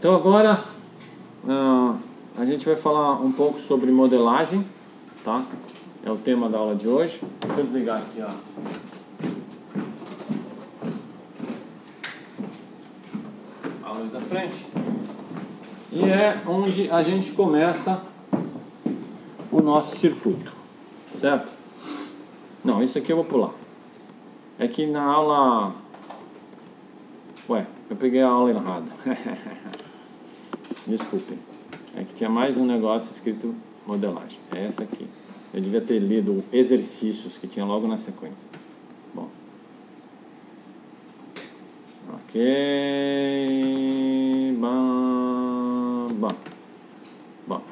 Então agora a gente vai falar um pouco sobre modelagem, tá? É o tema da aula de hoje. Deixa eu desligar aqui a luz da frente. E é onde a gente começa o nosso circuito, certo? Não, isso aqui eu vou pular. É que na aula... Ué, eu peguei a aula errada. Desculpem. É que tinha mais um negócio escrito modelagem. É essa aqui. Eu devia ter lido exercícios que tinha logo na sequência. Bom. Ok. Bom.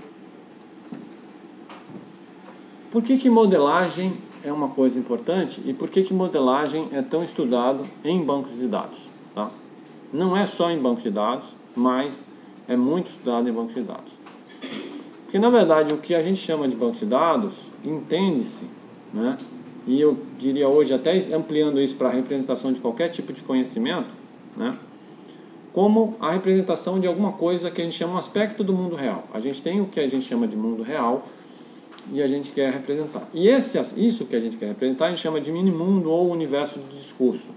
Por que modelagem é uma coisa importante e por que modelagem é tão estudado em bancos de dados? Tá? Não é só em bancos de dados, mas é muito estudado em bancos de dados. Porque, na verdade, o que a gente chama de bancos de dados, entende-se, né? E eu diria hoje, até ampliando isso para a representação de qualquer tipo de conhecimento, né? Como a representação de alguma coisa que a gente chama um aspecto do mundo real. A gente tem o que a gente chama de mundo real e a gente quer representar. E isso que a gente quer representar a gente chama de mini-mundo ou universo de discurso.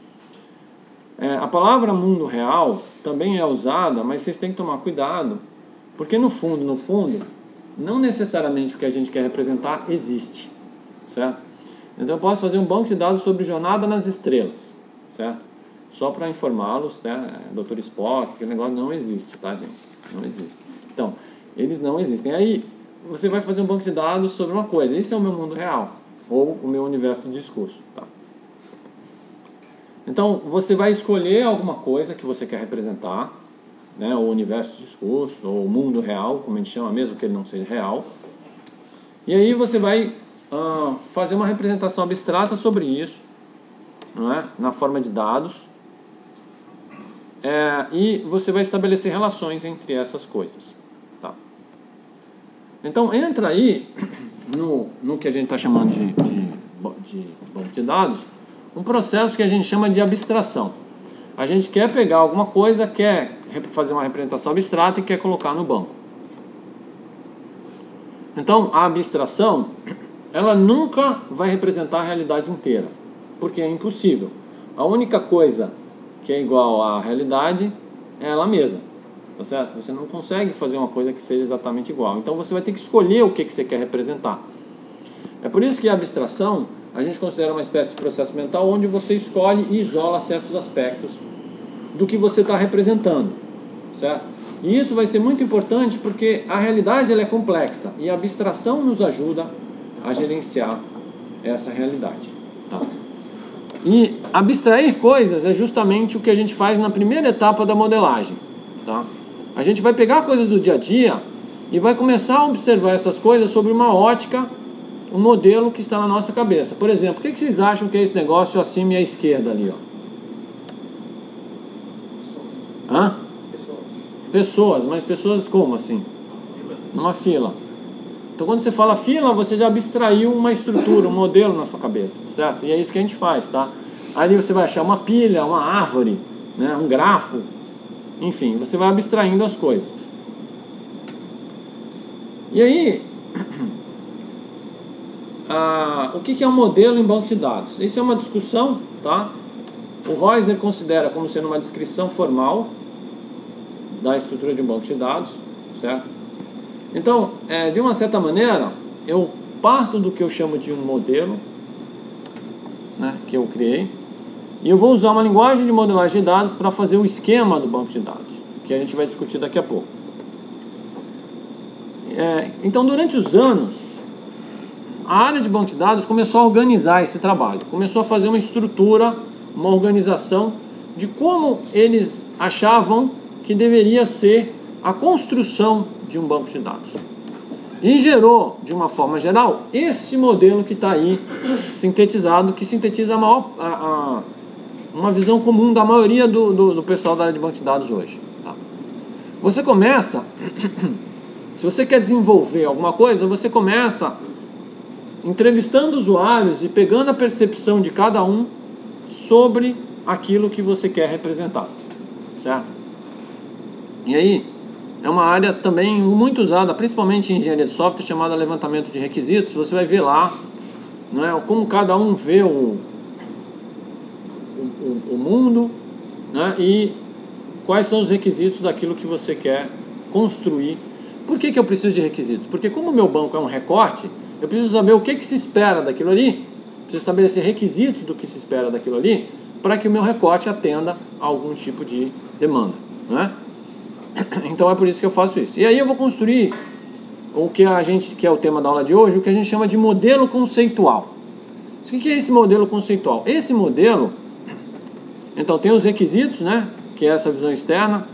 A palavra mundo real também é usada, mas vocês têm que tomar cuidado, porque no fundo, não necessariamente o que a gente quer representar existe, certo? Então eu posso fazer um banco de dados sobre jornada nas estrelas, certo? Só para informá-los, né? Dr. Spock, aquele negócio não existe, tá, gente? Não existe. Então, eles não existem. Aí você vai fazer um banco de dados sobre uma coisa, esse é o meu mundo real, ou o meu universo de discurso, tá? Então, você vai escolher alguma coisa que você quer representar, né, o universo de discurso, ou o mundo real, como a gente chama, mesmo que ele não seja real. E aí você vai fazer uma representação abstrata sobre isso, não é? Na forma de dados. E você vai estabelecer relações entre essas coisas. Tá? Então, entra aí, no que a gente está chamando de banco de dados, um processo que a gente chama de abstração. A gente quer pegar alguma coisa, quer fazer uma representação abstrata e quer colocar no banco. Então, a abstração, ela nunca vai representar a realidade inteira, porque é impossível. A única coisa que é igual à realidade é ela mesma, tá certo? Você não consegue fazer uma coisa que seja exatamente igual. Então, você vai ter que escolher o que você quer representar. É por isso que a abstração, a gente considera uma espécie de processo mental onde você escolhe e isola certos aspectos do que você está representando, certo? E isso vai ser muito importante porque a realidade ela é complexa e a abstração nos ajuda a gerenciar essa realidade. Tá? E abstrair coisas é justamente o que a gente faz na primeira etapa da modelagem. Tá? A gente vai pegar coisas do dia a dia e vai começar a observar essas coisas sobre uma ótica, um modelo que está na nossa cabeça. Por exemplo, o que vocês acham que é esse negócio acima e à esquerda ali? Ó? Hã? Pessoas, mas pessoas como assim? Numa fila. Então quando você fala fila, você já abstraiu uma estrutura, um modelo na sua cabeça, certo? E é isso que a gente faz, tá? Ali você vai achar uma pilha, uma árvore, né? Um grafo, enfim, você vai abstraindo as coisas. E aí, o que é um modelo em banco de dados? Isso é uma discussão, tá? O Reuser considera como sendo uma descrição formal da estrutura de um banco de dados, certo? Então, de uma certa maneira, eu parto do que eu chamo de um modelo, né, que eu criei, e eu vou usar uma linguagem de modelagem de dados para fazer o esquema do banco de dados, que a gente vai discutir daqui a pouco. Então, durante os anos, a área de banco de dados começou a organizar esse trabalho, começou a fazer uma estrutura, uma organização de como eles achavam que deveria ser a construção de um banco de dados. E gerou, de uma forma geral, esse modelo que está aí sintetizado, que sintetiza uma visão comum da maioria do pessoal da área de banco de dados hoje. Tá? Você começa, se você quer desenvolver alguma coisa, você começa entrevistando usuários e pegando a percepção de cada um sobre aquilo que você quer representar, certo? E aí, é uma área também muito usada, principalmente em engenharia de software, chamada levantamento de requisitos. Você vai ver lá, não é, como cada um vê o mundo, né, e quais são os requisitos daquilo que você quer construir. Por que eu preciso de requisitos? Porque como o meu banco é um recorte, eu preciso saber o que se espera daquilo ali, preciso estabelecer requisitos do que se espera daquilo ali, para que o meu recorte atenda a algum tipo de demanda, né? Então é por isso que eu faço isso. E aí eu vou construir o que que é o tema da aula de hoje, o que a gente chama de modelo conceitual. O que é esse modelo conceitual? Esse modelo, então, tem os requisitos, né, que é essa visão externa.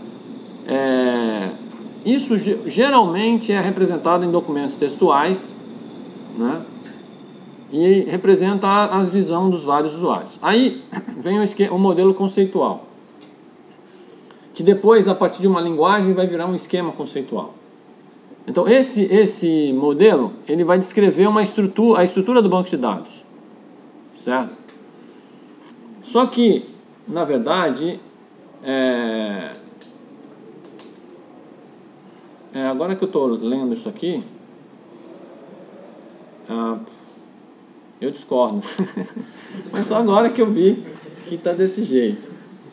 Isso geralmente é representado em documentos textuais, né, e representa a visão dos vários usuários. Aí vem o modelo conceitual, que depois, a partir de uma linguagem, vai virar um esquema conceitual. Então, esse modelo, ele vai descrever a estrutura do banco de dados, certo? Só que, na verdade, agora que eu estou lendo isso aqui, eu discordo. Mas só agora que eu vi que está desse jeito.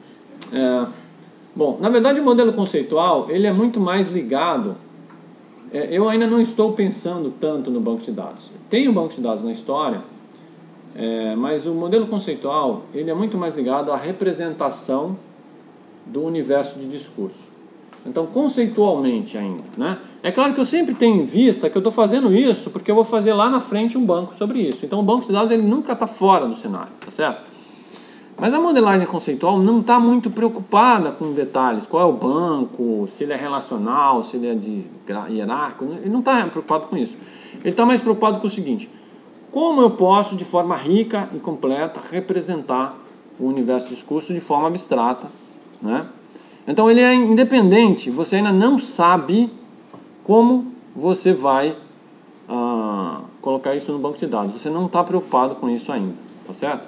Bom, na verdade o modelo conceitual, ele é muito mais ligado. Eu ainda não estou pensando tanto no banco de dados. Tem um banco de dados na história, mas o modelo conceitual, ele é muito mais ligado à representação do universo de discurso. Então, conceitualmente ainda, né? É claro que eu sempre tenho em vista que eu estou fazendo isso porque eu vou fazer lá na frente um banco sobre isso. Então, o banco de dados, ele nunca está fora do cenário, tá certo? Mas a modelagem conceitual não está muito preocupada com detalhes. Qual é o banco, se ele é relacional, se ele é hierárquico. Ele não está preocupado com isso. Ele está mais preocupado com o seguinte: como eu posso, de forma rica e completa, representar o universo de discurso de forma abstrata, né? Então ele é independente, você ainda não sabe como você vai colocar isso no banco de dados. Você não está preocupado com isso ainda, tá certo?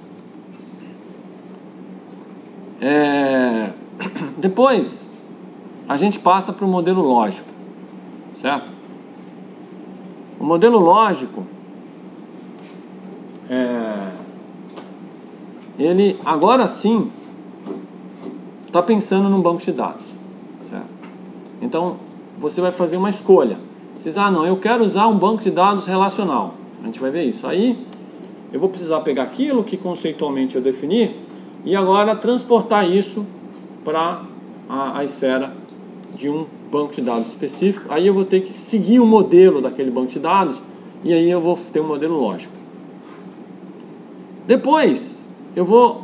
Depois a gente passa para o modelo lógico, certo? O modelo lógico, ele agora sim está pensando num banco de dados, certo? Então você vai fazer uma escolha. Você diz, não, eu quero usar um banco de dados relacional. A gente vai ver isso. Aí eu vou precisar pegar aquilo que conceitualmente eu defini e agora transportar isso para a esfera de um banco de dados específico. Aí eu vou ter que seguir o modelo daquele banco de dados e aí eu vou ter um modelo lógico. Depois eu vou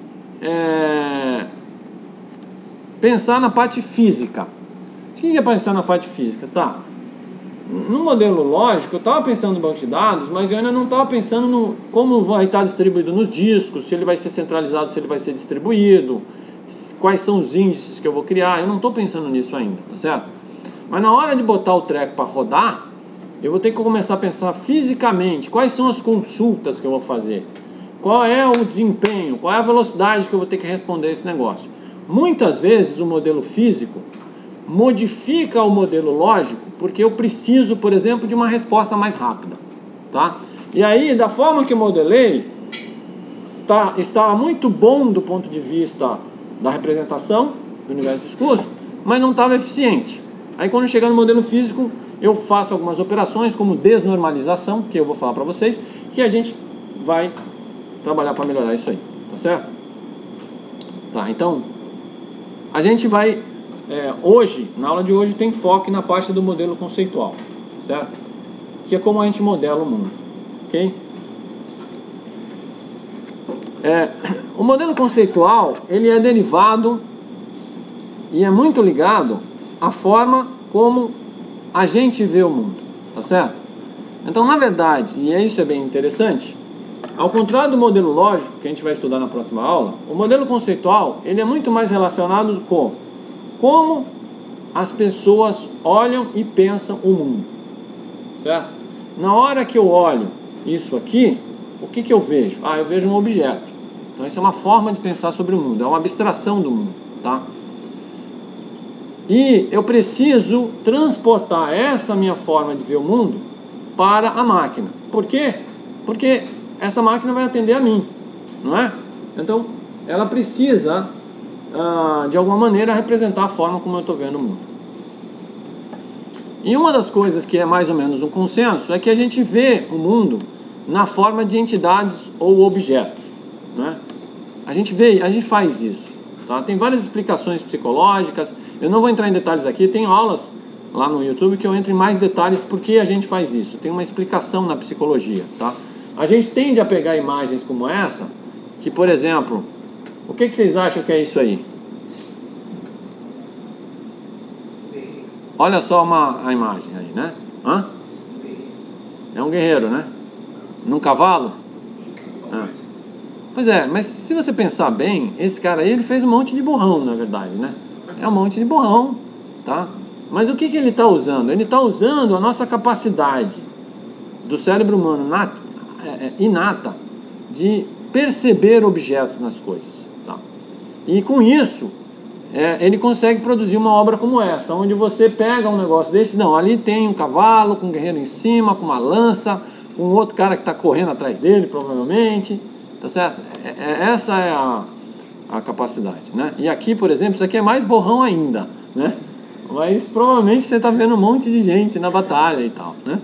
pensar na parte física. O que é pensar na parte física? Tá. No modelo lógico, eu estava pensando no banco de dados, mas eu ainda não estava pensando no como vai estar distribuído nos discos, se ele vai ser centralizado, se ele vai ser distribuído, quais são os índices que eu vou criar. Eu não estou pensando nisso ainda, tá certo? Mas na hora de botar o treco para rodar, eu vou ter que começar a pensar fisicamente quais são as consultas que eu vou fazer, qual é o desempenho, qual é a velocidade que eu vou ter que responder esse negócio. Muitas vezes o modelo físico modifica o modelo lógico porque eu preciso, por exemplo, de uma resposta mais rápida, tá? E aí, da forma que eu modelei, estava muito bom do ponto de vista da representação do universo de discurso, mas não estava eficiente. Aí quando chegar no modelo físico, eu faço algumas operações como desnormalização, que eu vou falar para vocês, que a gente vai trabalhar para melhorar isso aí, tá certo? Tá, então a gente vai hoje, na aula de hoje, tem foco na parte do modelo conceitual, certo? Que é como a gente modela o mundo, ok? O modelo conceitual, ele é derivado e é muito ligado à forma como a gente vê o mundo, tá certo? Então, na verdade, e isso é bem interessante, ao contrário do modelo lógico, que a gente vai estudar na próxima aula, o modelo conceitual, ele é muito mais relacionado com como as pessoas olham e pensam o mundo, certo? Na hora que eu olho isso aqui, o que eu vejo? Eu vejo um objeto. Então, isso é uma forma de pensar sobre o mundo, é uma abstração do mundo, tá? E eu preciso transportar essa minha forma de ver o mundo para a máquina. Por quê? Porque essa máquina vai atender a mim, não é? Então, ela precisa, de alguma maneira, representar a forma como eu estou vendo o mundo. E uma das coisas que é mais ou menos um consenso é que a gente vê o mundo na forma de entidades ou objetos, né? A gente faz isso, tá? Tem várias explicações psicológicas. Eu não vou entrar em detalhes aqui. Tem aulas lá no YouTube que eu entro em mais detalhes porque a gente faz isso. Tem uma explicação na psicologia, tá? A gente tende a pegar imagens como essa, que, por exemplo, o que vocês acham que é isso aí? Olha só a imagem aí, né? Hã? É um guerreiro, né? Num cavalo? Ah. Pois é, mas se você pensar bem, esse cara aí, ele fez um monte de borrão, na verdade, né? É um monte de borrão, tá? Mas o que ele está usando? Ele está usando a nossa capacidade do cérebro humano inata de perceber objetos nas coisas, tá? E com isso, ele consegue produzir uma obra como essa, onde você pega um negócio desse, não, ali tem um cavalo com um guerreiro em cima, com uma lança, com outro cara que está correndo atrás dele, provavelmente, tá certo? Essa é a capacidade, né? E aqui, por exemplo, isso aqui é mais borrão ainda, né? Mas provavelmente você está vendo um monte de gente na batalha e tal, né?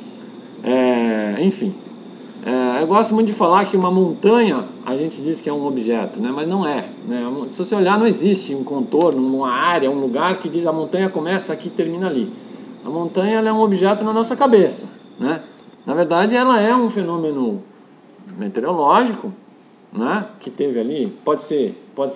Enfim, eu gosto muito de falar que uma montanha, a gente diz que é um objeto, né? Mas não é, né? Se você olhar, não existe um contorno, uma área, um lugar que diz a montanha começa aqui e termina ali. A montanha, ela é um objeto na nossa cabeça, né? Na verdade, ela é um fenômeno meteorológico, né, que teve ali. Pode ser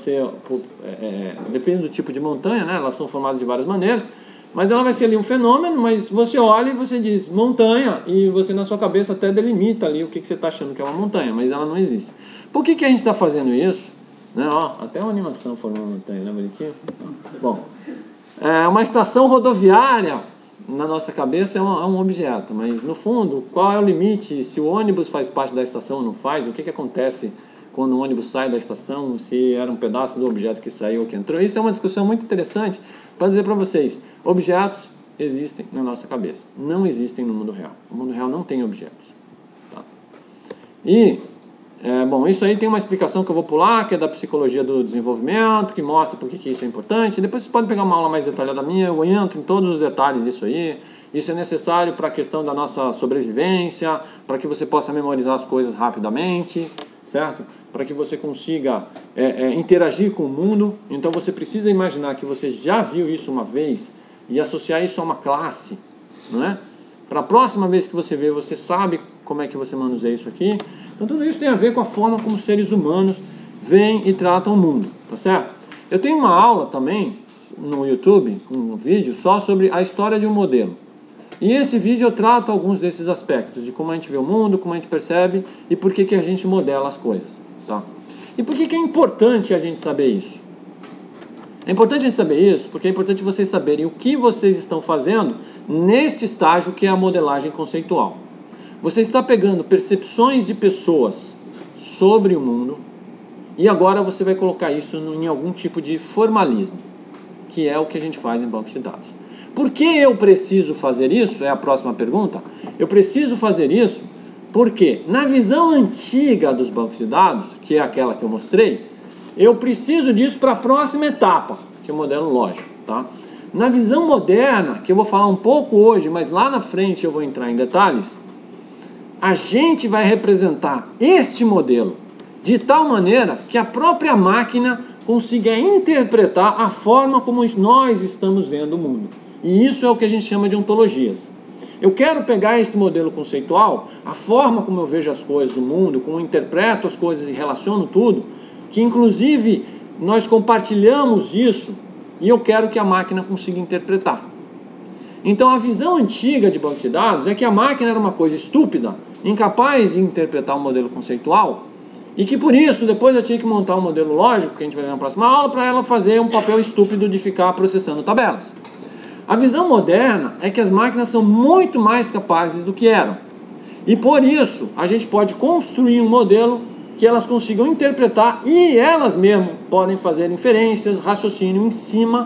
depende do tipo de montanha, né, elas são formadas de várias maneiras, mas ela vai ser ali um fenômeno, mas você olha e você diz montanha, e você na sua cabeça até delimita ali o que você está achando que é uma montanha, mas ela não existe. Por que a gente está fazendo isso? Né, ó, até uma animação formando uma montanha, né, bonitinho? Bom, uma estação rodoviária na nossa cabeça é um objeto, mas no fundo, qual é o limite? Se o ônibus faz parte da estação ou não faz? O que acontece quando o ônibus sai da estação? Se era um pedaço do objeto que saiu ou que entrou? Isso é uma discussão muito interessante para dizer para vocês. Objetos existem na nossa cabeça, não existem no mundo real. O mundo real não tem objetos, tá? E bom, isso aí tem uma explicação que eu vou pular, que é da psicologia do desenvolvimento, que mostra por que isso é importante. Depois você pode pegar uma aula mais detalhada minha, eu entro em todos os detalhes disso aí. Isso é necessário para a questão da nossa sobrevivência, para que você possa memorizar as coisas rapidamente, certo? Para que você consiga interagir com o mundo. Então você precisa imaginar que você já viu isso uma vez e associar isso a uma classe, não é? Para a próxima vez que você vê, você sabe como é que você manuseia isso aqui. Então tudo isso tem a ver com a forma como os seres humanos veem e tratam o mundo, tá certo? Eu tenho uma aula também no YouTube, um vídeo só sobre a história de um modelo. E esse vídeo eu trato alguns desses aspectos, de como a gente vê o mundo, como a gente percebe e por que a gente modela as coisas, tá? E por que é importante a gente saber isso? É importante a gente saber isso porque é importante vocês saberem o que vocês estão fazendo nesse estágio que é a modelagem conceitual. Você está pegando percepções de pessoas sobre o mundo e agora você vai colocar isso em algum tipo de formalismo, que é o que a gente faz em bancos de dados. Por que eu preciso fazer isso? É a próxima pergunta. Eu preciso fazer isso porque na visão antiga dos bancos de dados, que é aquela que eu mostrei, eu preciso disso para a próxima etapa, que é o modelo lógico, tá? Na visão moderna, que eu vou falar um pouco hoje, mas lá na frente eu vou entrar em detalhes, a gente vai representar este modelo de tal maneira que a própria máquina consiga interpretar a forma como nós estamos vendo o mundo. E isso é o que a gente chama de ontologias. Eu quero pegar esse modelo conceitual, a forma como eu vejo as coisas do mundo, como eu interpreto as coisas e relaciono tudo, que inclusive nós compartilhamos isso, e eu quero que a máquina consiga interpretar. Então a visão antiga de banco de dados é que a máquina era uma coisa estúpida, incapaz de interpretar um modelo conceitual, e que por isso depois eu tinha que montar um modelo lógico, que a gente vai ver na próxima aula, para ela fazer um papel estúpido de ficar processando tabelas. A visão moderna é que as máquinas são muito mais capazes do que eram. E por isso a gente pode construir um modelo que elas consigam interpretar e elas mesmas podem fazer inferências, raciocínio em cima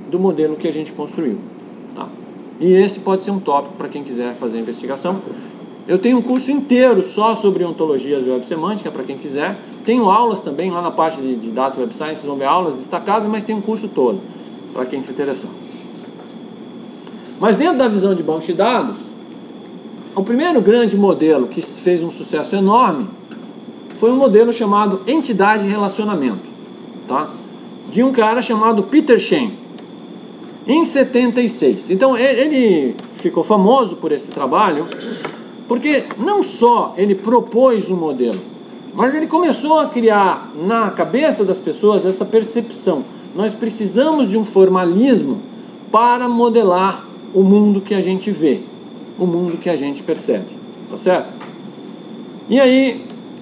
do modelo que a gente construiu. Tá? E esse pode ser um tópico para quem quiser fazer a investigação. Eu tenho um curso inteiro só sobre ontologias e web semântica, para quem quiser. Tenho aulas também lá na parte de Data Web Science, vocês vão ver aulas destacadas, mas tem um curso todo, para quem se interessar. Mas dentro da visão de bancos de dados, o primeiro grande modelo que fez um sucesso enorme foi um modelo chamado entidade de relacionamento, tá? De um cara chamado Peter Shen, em 76. Então ele ficou famoso por esse trabalho, porque não só ele propôs um modelo, mas ele começou a criar na cabeça das pessoas essa percepção. Nós precisamos de um formalismo para modelar o mundo que a gente vê, o mundo que a gente percebe, tá certo? E aí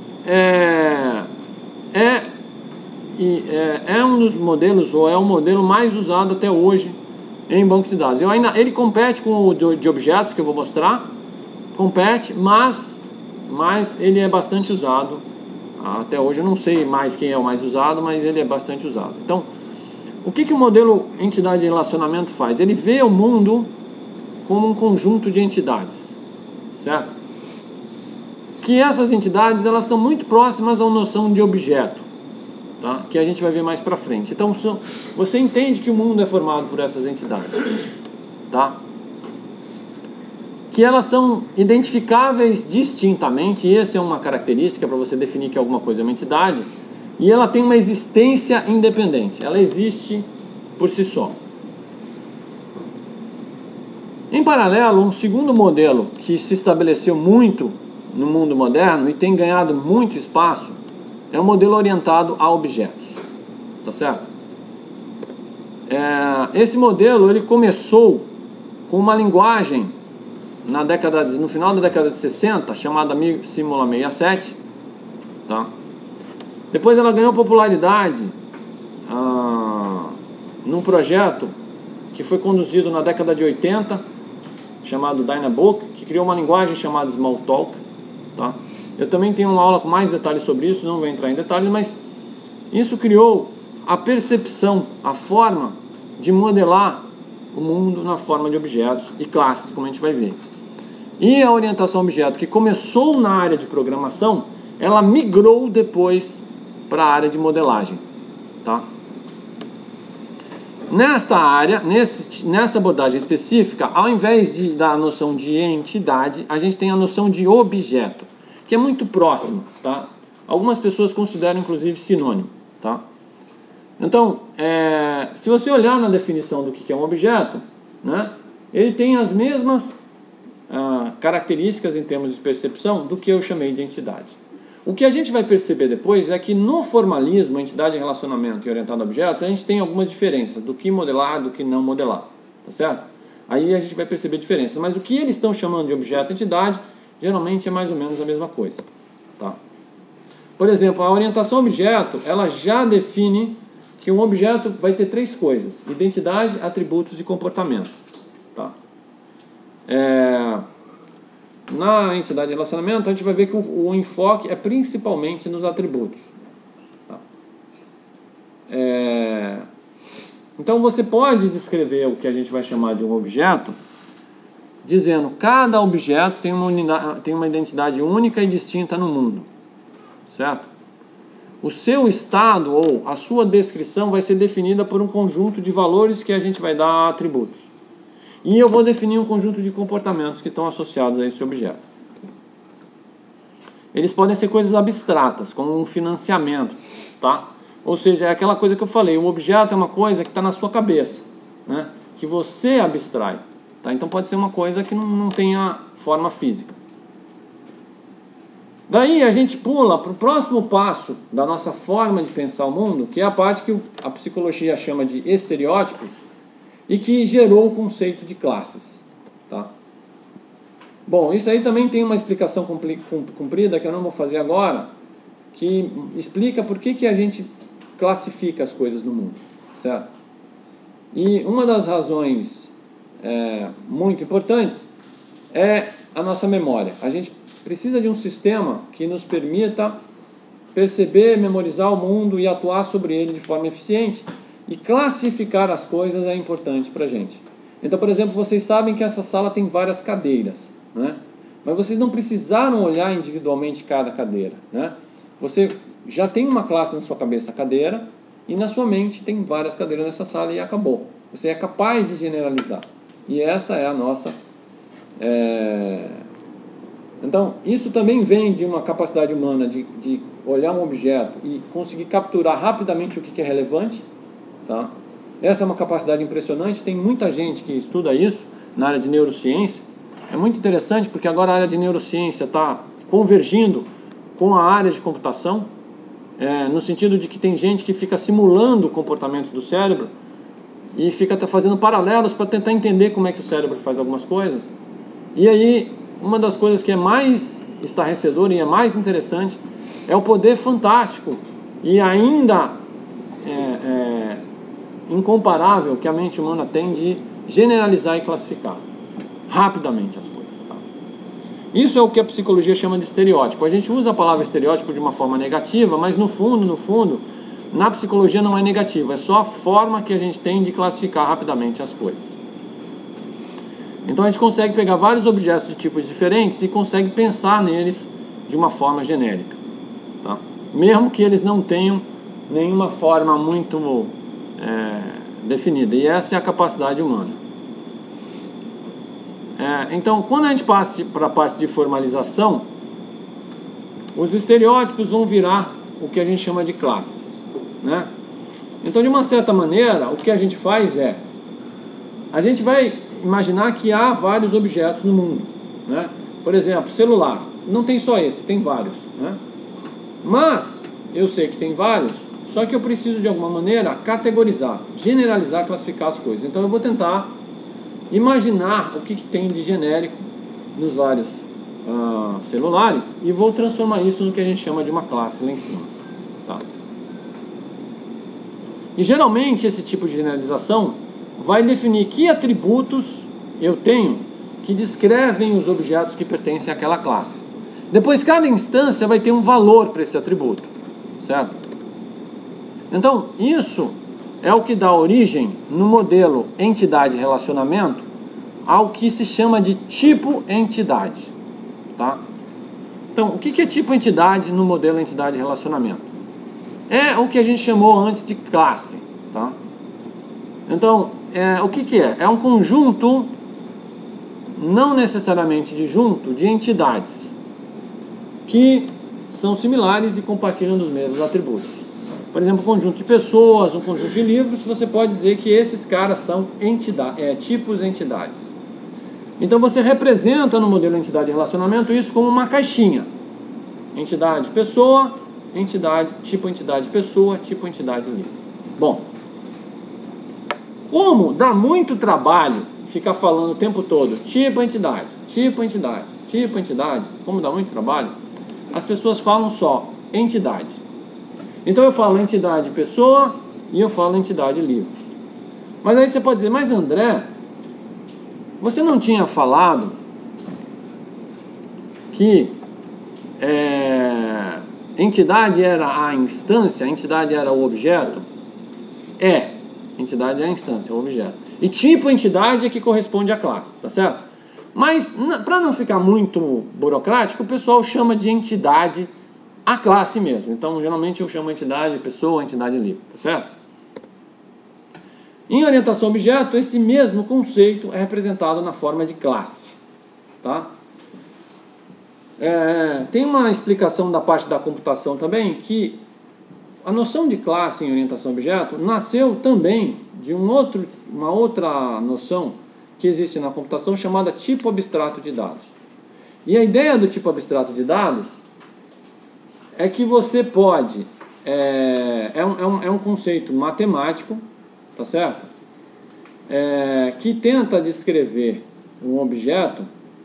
é um dos modelos, ou é o modelo mais usado até hoje em bancos de dados. Ele compete com o de objetos, que eu vou mostrar, compete, mas ele é bastante usado até hoje. Eu não sei mais quem é o mais usado, mas ele é bastante usado. Então, o que o modelo entidade de relacionamento faz? Ele vê o mundo como um conjunto de entidades, certo? Que essas entidades, elas são muito próximas à noção de objeto, tá? Que a gente vai ver mais pra frente. Então, você entende que o mundo é formado por essas entidades, tá? Que elas são identificáveis distintamente, e essa é uma característica para você definir que alguma coisa é uma entidade, e ela tem uma existência independente, ela existe por si só. Em paralelo, um segundo modelo que se estabeleceu muito no mundo moderno e tem ganhado muito espaço é o modelo orientado a objetos, tá certo? Esse modelo ele começou com uma linguagem no final da década de 60, chamada Simula 67, tá? Depois ela ganhou popularidade num projeto que foi conduzido na década de 80, chamado Dynabook, que criou uma linguagem chamada Smalltalk, tá? Eu também tenho uma aula com mais detalhes sobre isso, não vou entrar em detalhes, mas isso criou a percepção, a forma de modelar o mundo na forma de objetos e classes, como a gente vai ver. E a orientação a objeto, que começou na área de programação, ela migrou depois para a área de modelagem, tá? Nesta área, nessa abordagem específica, ao invés da noção de entidade, a gente tem a noção de objeto, que é muito próximo, tá? Algumas pessoas consideram inclusive sinônimo, tá? Então, se você olhar na definição do que é um objeto, né, ele tem as mesmas características em termos de percepção do que eu chamei de entidade. O que a gente vai perceber depois é que no formalismo, entidade, relacionamento e orientado a objetos, a gente tem algumas diferenças do que modelar, do que não modelar, tá certo? Aí a gente vai perceber diferenças, mas o que eles estão chamando de objeto e entidade, geralmente é mais ou menos a mesma coisa, tá? Por exemplo, a orientação a objeto, ela já define que um objeto vai ter três coisas: identidade, atributos e comportamento, tá? Na entidade de relacionamento, a gente vai ver que o enfoque é principalmente nos atributos, tá? Então você pode descrever o que a gente vai chamar de um objeto dizendo que cada objeto tem uma identidade única e distinta no mundo, certo? O seu estado ou a sua descrição vai ser definida por um conjunto de valores que a gente vai dar a atributos. E eu vou definir um conjunto de comportamentos que estão associados a esse objeto. Eles podem ser coisas abstratas, como um financiamento, tá? Ou seja, é aquela coisa que eu falei, o objeto é uma coisa que está na sua cabeça, né? Que você abstrai, tá? Então pode ser uma coisa que não tenha forma física. Daí a gente pula para o próximo passo da nossa forma de pensar o mundo, que é a parte que a psicologia chama de estereótipos, e que gerou o conceito de classes, tá? Bom, isso aí também tem uma explicação comprida que eu não vou fazer agora, que explica por que a gente classifica as coisas no mundo, certo? E uma das razões muito importantes é a nossa memória. A gente precisa de um sistema que nos permita perceber, memorizar o mundo e atuar sobre ele de forma eficiente. E classificar as coisas é importante para a gente. Então, por exemplo, vocês sabem que essa sala tem várias cadeiras, né? Mas vocês não precisaram olhar individualmente cada cadeira, né? Você já tem uma classe na sua cabeça, cadeira, e na sua mente tem várias cadeiras nessa sala e acabou. Você é capaz de generalizar. E essa é a nossa... Então, isso também vem de uma capacidade humana de olhar um objeto e conseguir capturar rapidamente o que é relevante, tá? Essa é uma capacidade impressionante. Tem muita gente que estuda isso na área de neurociência. É muito interessante porque agora a área de neurociência está convergindo com a área de computação, no sentido de que tem gente que fica simulando comportamentos do cérebro e fica fazendo paralelos para tentar entender como é que o cérebro faz algumas coisas. E aí, uma das coisas que é mais estarrecedora e é mais interessante é o poder fantástico e ainda incomparável que a mente humana tem de generalizar e classificar rapidamente as coisas, tá? Isso é o que a psicologia chama de estereótipo. A gente usa a palavra estereótipo de uma forma negativa, mas no fundo, na psicologia não é negativa, é só a forma que a gente tem de classificar rapidamente as coisas. Então a gente consegue pegar vários objetos de tipos diferentes e consegue pensar neles de uma forma genérica, tá? Mesmo que eles não tenham nenhuma forma muito definida. E essa é a capacidade humana. Então, quando a gente passa para a parte de formalização, os estereótipos vão virar o que a gente chama de classes, né? Então, de uma certa maneira, o que a gente faz a gente vai imaginar que há vários objetos no mundo, né? Por exemplo, celular. Não tem só esse, tem vários, né? Mas eu sei que tem vários, só que eu preciso de alguma maneira categorizar, generalizar, classificar as coisas. Então eu vou tentar imaginar o que tem de genérico nos vários celulares e vou transformar isso no que a gente chama de uma classe lá em cima, tá? E geralmente esse tipo de generalização vai definir que atributos eu tenho que descrevem os objetos que pertencem àquela classe. Depois, cada instância vai ter um valor para esse atributo, certo? Então, isso é o que dá origem, no modelo entidade-relacionamento, ao que se chama de tipo-entidade, tá? Então, o que é tipo-entidade no modelo entidade-relacionamento? É o que a gente chamou antes de classe, tá? Então, o que é? É um conjunto, não necessariamente disjunto, de entidades que são similares e compartilham dos mesmos atributos. Por exemplo, um conjunto de pessoas, um conjunto de livros, você pode dizer que esses caras são tipos entidades. Então você representa no modelo entidade-relacionamento isso como uma caixinha. Entidade pessoa, tipo entidade pessoa, tipo entidade livro. Bom, como dá muito trabalho ficar falando o tempo todo tipo entidade, tipo entidade, tipo entidade, como dá muito trabalho, as pessoas falam só entidade. Então eu falo entidade pessoa e eu falo entidade livro. Mas aí você pode dizer, mas André, você não tinha falado que entidade era a instância, entidade era o objeto? Entidade é a instância, é o objeto. E tipo entidade é que corresponde à classe, tá certo? Mas, para não ficar muito burocrático, o pessoal chama de entidade a classe mesmo. Então, geralmente eu chamo entidade pessoa, entidade livre, tá certo? Em orientação a objeto, esse mesmo conceito é representado na forma de classe, tá? Tem uma explicação da parte da computação também, que a noção de classe em orientação a objeto nasceu também de uma outra noção que existe na computação chamada tipo abstrato de dados. E a ideia do tipo abstrato de dados é que você pode... É um conceito matemático, tá certo? Que tenta descrever um objeto,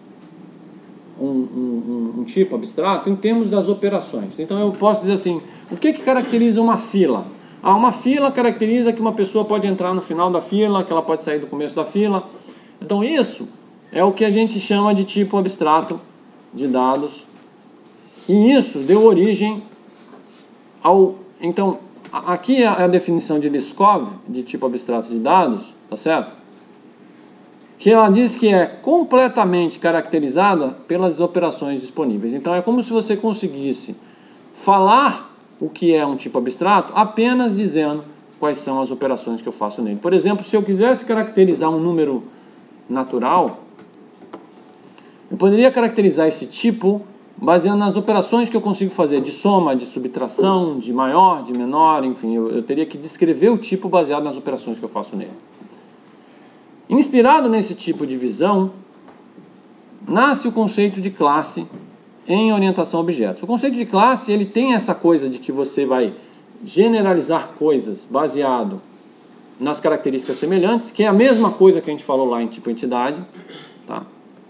um tipo abstrato, em termos das operações. Então eu posso dizer assim, o que caracteriza uma fila? Uma fila caracteriza que uma pessoa pode entrar no final da fila, que ela pode sair do começo da fila. Então isso é o que a gente chama de tipo abstrato de dados. E isso deu origem ao... Então, aqui é a definição de Liskov, de tipo abstrato de dados, tá certo? Que ela diz que é completamente caracterizada pelas operações disponíveis. Então é como se você conseguisse falar o que é um tipo abstrato apenas dizendo quais são as operações que eu faço nele. Por exemplo, se eu quisesse caracterizar um número natural, eu poderia caracterizar esse tipo baseando nas operações que eu consigo fazer de soma, de subtração, de maior, de menor, enfim, eu teria que descrever o tipo baseado nas operações que eu faço nele. Inspirado nesse tipo de visão, nasce o conceito de classe em orientação a objetos. O conceito de classe, ele tem essa coisa de que você vai generalizar coisas baseado nas características semelhantes, que é a mesma coisa que a gente falou lá em tipo entidade, tá?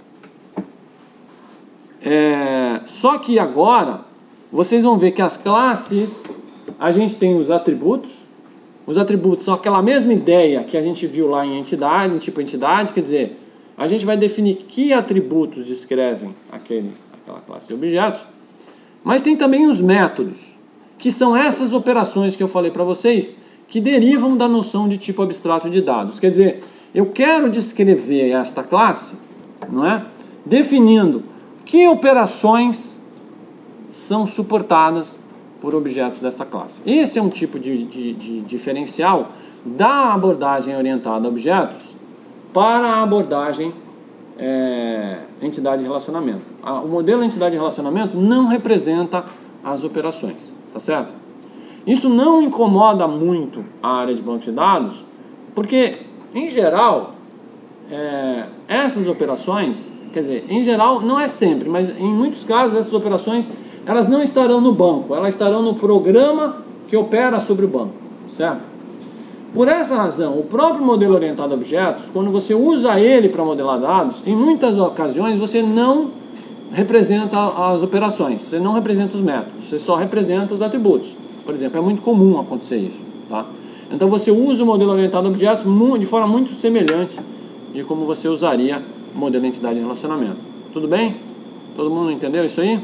Só que agora, vocês vão ver que as classes, a gente tem os atributos. Os atributos são aquela mesma ideia que a gente viu lá em entidade, em tipo entidade, quer dizer, a gente vai definir que atributos descrevem aquela classe de objetos, mas tem também os métodos, que são essas operações que eu falei para vocês, que derivam da noção de tipo abstrato de dados. Quer dizer, eu quero descrever esta classe, não é? Definindo que operações são suportadas por objetos dessa classe. Esse é um tipo de diferencial da abordagem orientada a objetos para a abordagem entidade de relacionamento. O modelo entidade de relacionamento não representa as operações, tá certo? Isso não incomoda muito a área de banco de dados, porque, em geral, essas operações, quer dizer, em geral, não é sempre, mas em muitos casos essas operações elas não estarão no banco, elas estarão no programa que opera sobre o banco, certo? Por essa razão, o próprio modelo orientado a objetos, quando você usa ele para modelar dados, em muitas ocasiões você não representa as operações, você não representa os métodos, você só representa os atributos. Por exemplo, é muito comum acontecer isso, tá? Então você usa o modelo orientado a objetos de forma muito semelhante de como você usaria o modelo de entidade de relacionamento. Tudo bem? Todo mundo entendeu isso aí?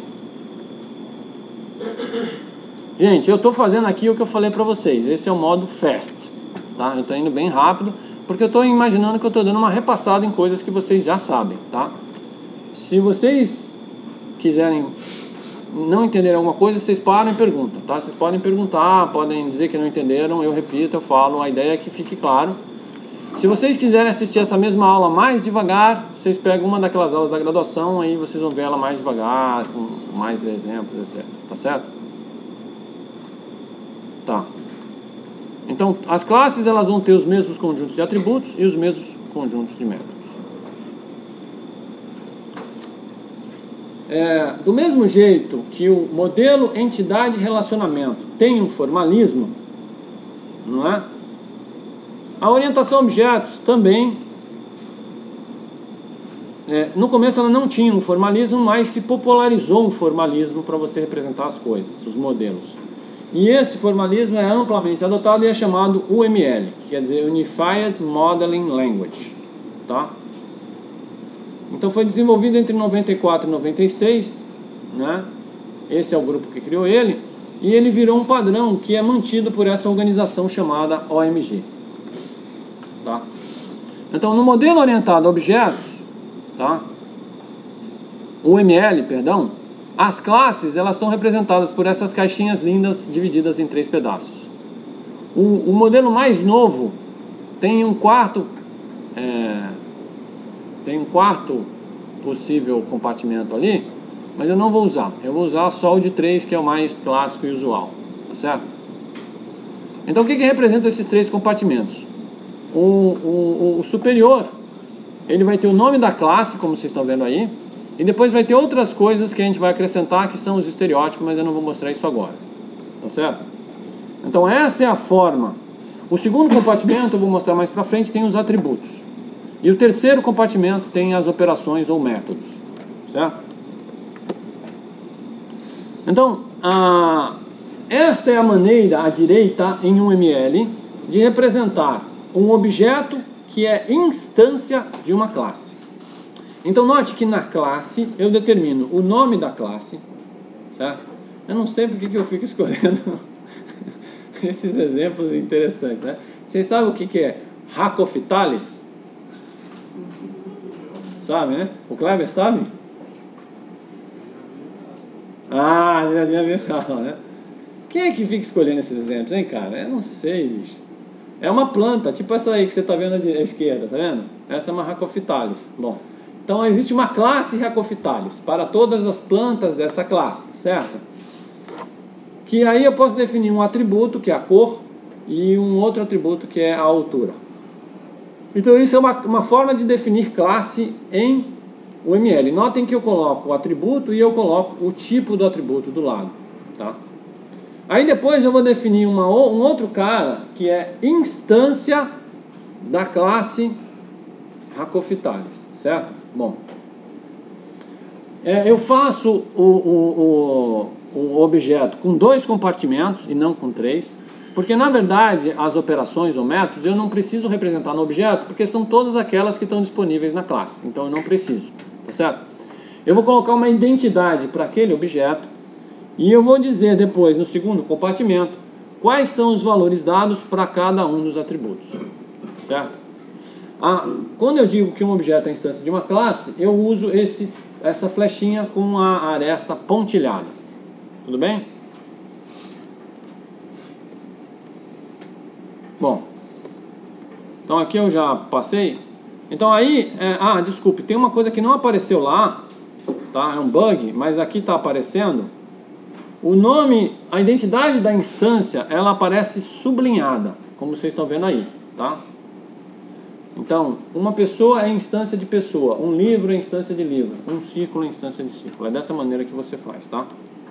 Gente, eu estou fazendo aqui o que eu falei para vocês. Esse é o modo fast, tá? Eu estou indo bem rápido, porque eu estou imaginando que eu estou dando uma repassada em coisas que vocês já sabem, tá? Se vocês quiserem não entender alguma coisa, vocês param e perguntam, tá? Vocês podem perguntar, podem dizer que não entenderam, eu repito, eu falo, a ideia é que fique claro. Se vocês quiserem assistir essa mesma aula mais devagar, vocês pegam uma daquelas aulas da graduação, aí vocês vão ver ela mais devagar, com mais exemplos, etc. Tá certo? Tá. Então, as classes elas vão ter os mesmos conjuntos de atributos e os mesmos conjuntos de métodos. Do mesmo jeito que o modelo entidade-relacionamento tem um formalismo, não é? A orientação a objetos também, no começo ela não tinha um formalismo, mas se popularizou um formalismo para você representar as coisas, os modelos. E esse formalismo é amplamente adotado e é chamado UML, que quer dizer Unified Modeling Language, tá? Então foi desenvolvido entre 94 e 96, né? Esse é o grupo que criou ele, e ele virou um padrão que é mantido por essa organização chamada OMG. Tá? Então, no modelo orientado a objetos, tá? UML, perdão, as classes elas são representadas por essas caixinhas lindas divididas em 3 pedaços. O modelo mais novo tem um quarto possível compartimento ali, mas eu não vou usar. Eu vou usar só o de 3, que é o mais clássico e usual, tá certo? Então, o que representam esses 3 compartimentos? O superior, ele vai ter o nome da classe, como vocês estão vendo aí, e depois vai ter outras coisas que a gente vai acrescentar, que são os estereótipos, mas eu não vou mostrar isso agora, tá certo? Então essa é a forma. O segundo compartimento, eu vou mostrar mais pra frente, tem os atributos. E o terceiro compartimento tem as operações ou métodos, certo? Então, esta é a maneira, à direita, em UML, de representar um objeto que é instância de uma classe. Então note que na classe eu determino o nome da classe, certo? Eu não sei porque que eu fico escolhendo esses exemplos interessantes, né? Vocês sabem o que é Rhacophytalis? Sabe, né? O Kleber sabe? Ah, já tinha visto, né? Quem é que fica escolhendo esses exemplos, hein, cara? Eu não sei, bicho. É uma planta, tipo essa aí que você está vendo à esquerda, tá vendo? Essa é uma Rhacophytalis. Bom, então existe uma classe Rhacophytalis para todas as plantas dessa classe, certo? Que aí eu posso definir um atributo, que é a cor, e um outro atributo, que é a altura. Então isso é uma forma de definir classe em UML. Notem que eu coloco o atributo e eu coloco o tipo do atributo do lado, tá? Aí depois eu vou definir um outro cara, que é instância da classe Rhacophytalis, certo? Bom, eu faço o objeto com 2 compartimentos e não com 3, porque na verdade as operações ou métodos eu não preciso representar no objeto, porque são todas aquelas que estão disponíveis na classe, então eu não preciso, tá certo? Eu vou colocar uma identidade para aquele objeto, e eu vou dizer depois, no segundo compartimento, quais são os valores dados para cada um dos atributos, certo? Quando eu digo que um objeto é instância de uma classe, eu uso essa flechinha com a aresta pontilhada. Tudo bem? Bom, então aqui eu já passei. Então aí, desculpe, tem uma coisa que não apareceu lá, tá? É um bug, mas aqui está aparecendo. O nome, a identidade da instância, ela aparece sublinhada, como vocês estão vendo aí, tá? Então, uma pessoa é instância de pessoa, um livro é instância de livro, um círculo é instância de círculo. É dessa maneira que você faz, tá?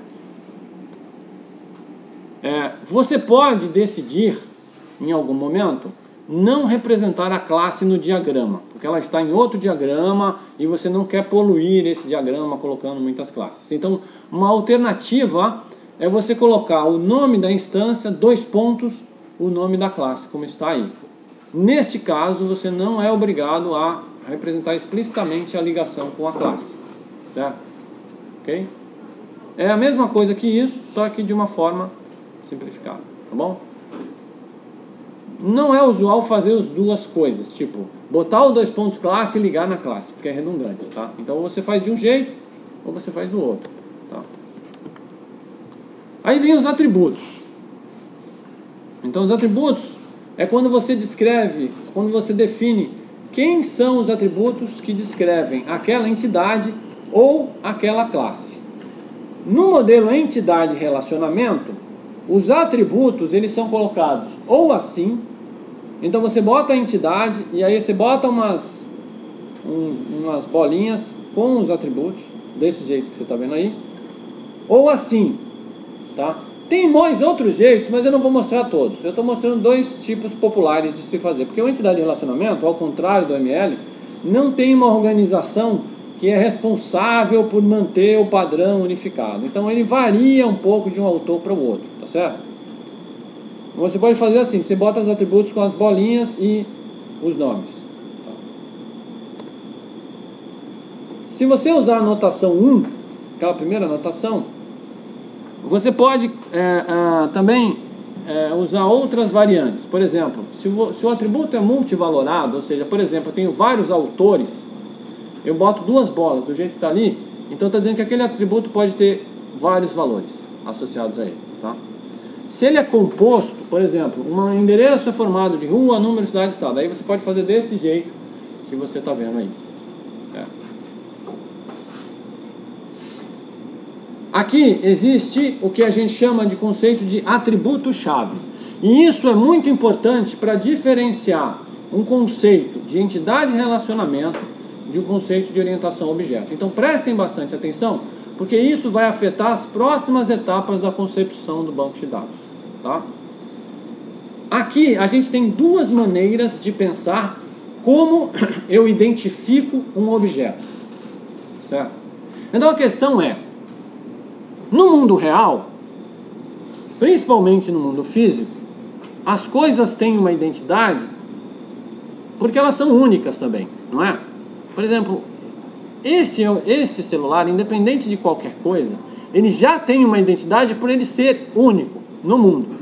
Você pode decidir, em algum momento, não representar a classe no diagrama, porque ela está em outro diagrama e você não quer poluir esse diagrama colocando muitas classes. Então, uma alternativa é você colocar o nome da instância, 2 pontos, o nome da classe, como está aí. Neste caso, você não é obrigado a representar explicitamente a ligação com a classe, certo? Ok? É a mesma coisa que isso, só que de uma forma simplificada, tá bom? Não é usual fazer as duas coisas, tipo, botar o 2 pontos classe e ligar na classe, porque é redundante, tá? Então, ou você faz de um jeito, ou você faz do outro, tá? Aí vem os atributos. Então, os atributos é quando você descreve, quando você define quem são os atributos que descrevem aquela entidade ou aquela classe. No modelo entidade-relacionamento, os atributos, eles são colocados ou assim. Então você bota a entidade e aí você bota umas bolinhas com os atributos, desse jeito que você está vendo aí, ou assim, tá? Tem mais outros jeitos, mas eu não vou mostrar todos. Eu estou mostrando 2 tipos populares de se fazer, porque o entidade de relacionamento, ao contrário do ML, não tem uma organização que é responsável por manter o padrão unificado. Então ele varia um pouco de um autor para o outro, tá certo? Você pode fazer assim, você bota os atributos com as bolinhas e os nomes. Tá? Se você usar a notação 1, aquela primeira notação, você pode também usar outras variantes. Por exemplo, se o atributo é multivalorado, ou seja, por exemplo, eu tenho vários autores, eu boto 2 bolas do jeito que está ali, então está dizendo que aquele atributo pode ter vários valores associados a ele, tá? Se ele é composto, por exemplo, um endereço é formado de rua, número, cidade, estado. Aí você pode fazer desse jeito que você está vendo aí, certo? Aqui existe o que a gente chama de conceito de atributo-chave. E isso é muito importante para diferenciar um conceito de entidade e relacionamento de um conceito de orientação a objeto. Então prestem bastante atenção, porque isso vai afetar as próximas etapas da concepção do banco de dados, tá? Aqui a gente tem 2 maneiras de pensar como eu identifico um objeto, certo? Então a questão é, no mundo real, principalmente no mundo físico, as coisas têm uma identidade porque elas são únicas também, não é? Por exemplo, esse celular, independente de qualquer coisa, ele já tem uma identidade por ele ser único no mundo.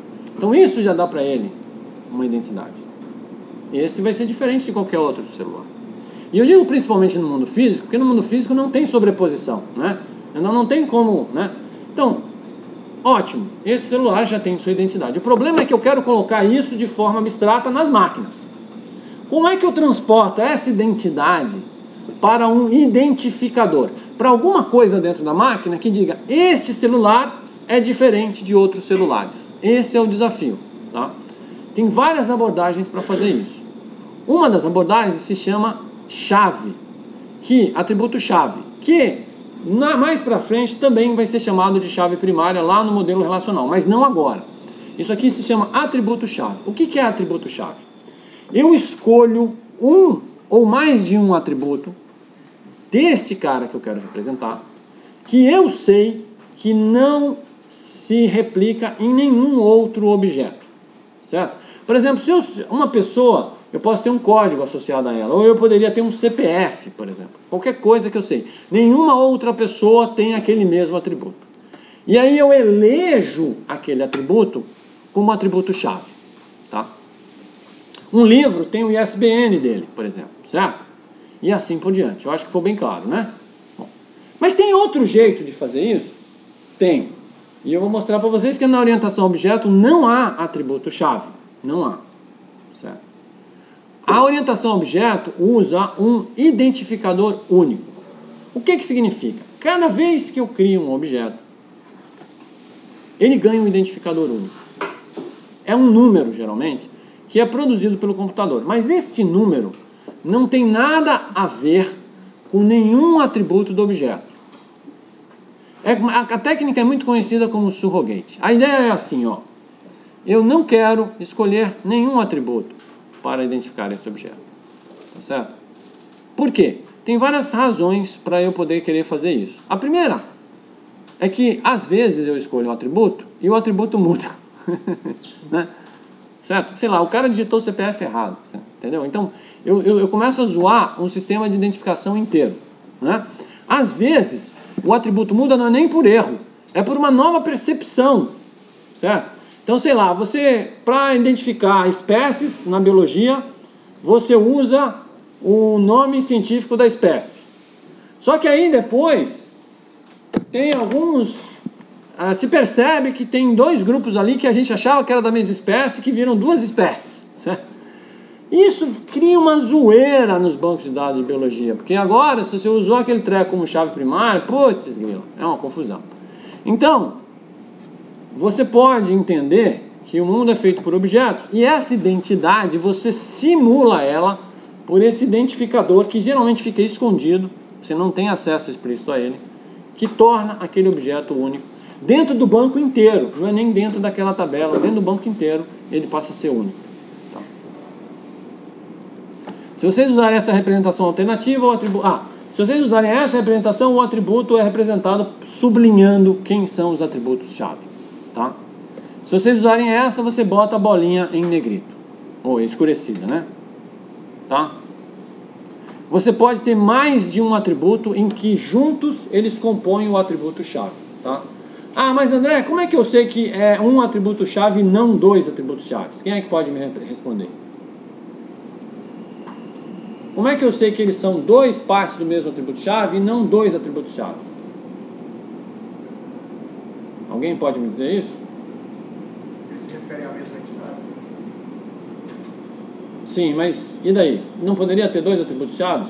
Então isso já dá para ele uma identidade. Esse vai ser diferente de qualquer outro celular. E eu digo principalmente no mundo físico, porque no mundo físico não tem sobreposição, né? Não tem como, né? Então, ótimo, esse celular já tem sua identidade. O problema é que eu quero colocar isso de forma abstrata nas máquinas. Como é que eu transporto essa identidade para um identificador? Para alguma coisa dentro da máquina que diga, este celular é diferente de outros celulares. Esse é o desafio, tá? Tem várias abordagens para fazer isso. Uma das abordagens se chama chave, atributo chave, que mais para frente também vai ser chamado de chave primária lá no modelo relacional, mas não agora. Isso aqui se chama atributo chave. O que é atributo chave? Eu escolho um ou mais de um atributo desse cara que eu quero representar, que eu sei que não se replica em nenhum outro objeto, certo? Por exemplo, se uma pessoa, eu posso ter um código associado a ela, ou eu poderia ter um CPF, por exemplo, qualquer coisa que eu sei. Nenhuma outra pessoa tem aquele mesmo atributo. E aí eu elejo aquele atributo como atributo-chave, tá? Um livro tem o ISBN dele, por exemplo, certo? E assim por diante. Eu acho que ficou bem claro, né? Bom, mas tem outro jeito de fazer isso? Tem. E eu vou mostrar para vocês que na orientação a objeto não há atributo-chave. Não há. Certo? A orientação a objeto usa um identificador único. O que significa? Cada vez que eu crio um objeto, ele ganha um identificador único. É um número, geralmente, que é produzido pelo computador. Mas este número não tem nada a ver com nenhum atributo do objeto. A técnica é muito conhecida como surrogate. A ideia é assim, ó. Eu não quero escolher nenhum atributo para identificar esse objeto. Tá certo? Por quê? Tem várias razões para eu poder querer fazer isso. A primeira é que, às vezes, eu escolho um atributo e o atributo muda. Né? Certo? Sei lá, o cara digitou o CPF errado. Entendeu? Então, eu começo a zoar um sistema de identificação inteiro. Né? Às vezes, o atributo muda não é nem por erro, é por uma nova percepção. Certo? Então, sei lá, você, para identificar espécies na biologia, você usa o nome científico da espécie. Só que aí depois, tem alguns... se percebe que tem dois grupos ali que a gente achava que era da mesma espécie, que viram duas espécies. Certo? Isso cria uma zoeira nos bancos de dados de biologia, porque agora, se você usou aquele treco como chave primária, putz, grilo, é uma confusão. Então, você pode entender que o mundo é feito por objetos e essa identidade você simula ela por esse identificador que geralmente fica escondido, você não tem acesso explícito a ele, que torna aquele objeto único dentro do banco inteiro, não é nem dentro daquela tabela, dentro do banco inteiro ele passa a ser único. Tá? Se vocês usarem essa representação alternativa, o atributo... se vocês usarem essa representação, o atributo é representado sublinhando quem são os atributos-chave. Tá? Se vocês usarem essa, você bota a bolinha em negrito, ou escurecida, né? Tá? Você pode ter mais de um atributo em que juntos eles compõem o atributo-chave. Tá? Mas André, como é que eu sei que é um atributo-chave e não dois atributos-chave? Quem é que pode me responder? Como é que eu sei que eles são duas partes do mesmo atributo-chave e não dois atributos-chave? Alguém pode me dizer isso? Ele se refere à mesma entidade. Sim, mas e daí? Não poderia ter dois atributos-chave?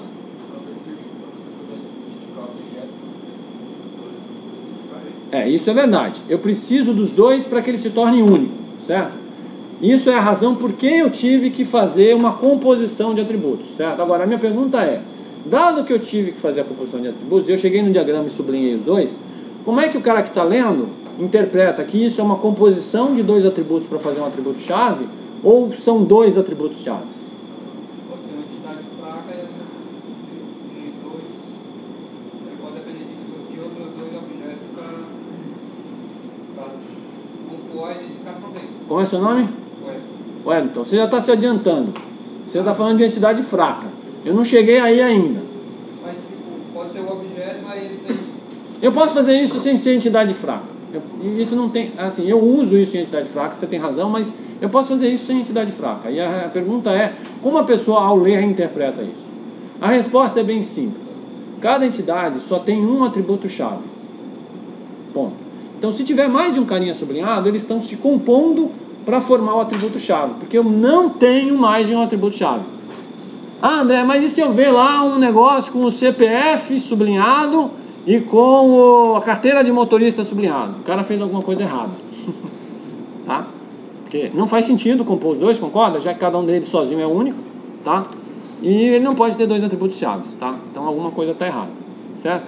Isso é verdade. Eu preciso dos dois para que ele se torne único, certo? Isso é a razão por que eu tive que fazer uma composição de atributos, certo? Agora, a minha pergunta é, dado que eu tive que fazer a composição de atributos, eu cheguei no diagrama e sublinhei os dois, como é que o cara que está lendo interpreta que isso é uma composição de dois atributos para fazer um atributo-chave, ou são dois atributos-chave? Pode ser uma entidade fraca e a necessidade de dois, pode depender de outros dois objetos para compor a identificação dele. Qual é o seu nome? Wellington, você já está se adiantando. Você está falando de entidade fraca. Eu não cheguei aí ainda. Mas pode ser um objeto, mas ele tem... Eu posso fazer isso sem ser entidade fraca. E isso não tem, assim, eu uso isso em entidade fraca, você tem razão, mas eu posso fazer isso sem entidade fraca. E a pergunta é, como a pessoa ao ler interpreta isso? A resposta é bem simples. Cada entidade só tem um atributo-chave. Ponto. Então, se tiver mais de um carinha sublinhado, eles estão se compondo para formar o atributo-chave, porque eu não tenho mais de um atributo-chave. Ah, André, mas e se eu ver lá um negócio com o CPF sublinhado e com a carteira de motorista sublinhado? O cara fez alguma coisa errada. Tá? Porque não faz sentido compor os dois, concorda? Já que cada um deles sozinho é único, tá? E ele não pode ter dois atributos-chave, tá? Então alguma coisa está errada, certo?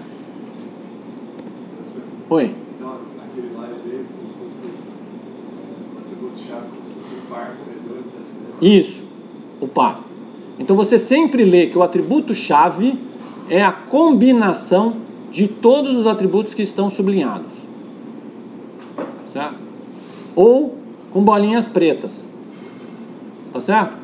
Oi? Então, aquele lá é dele como se fosse um atributo-chave, como se fosse o par corredor. Isso, o par. Então você sempre lê que o atributo-chave é a combinação de todos os atributos que estão sublinhados. Certo? Ou com bolinhas pretas. Tá certo?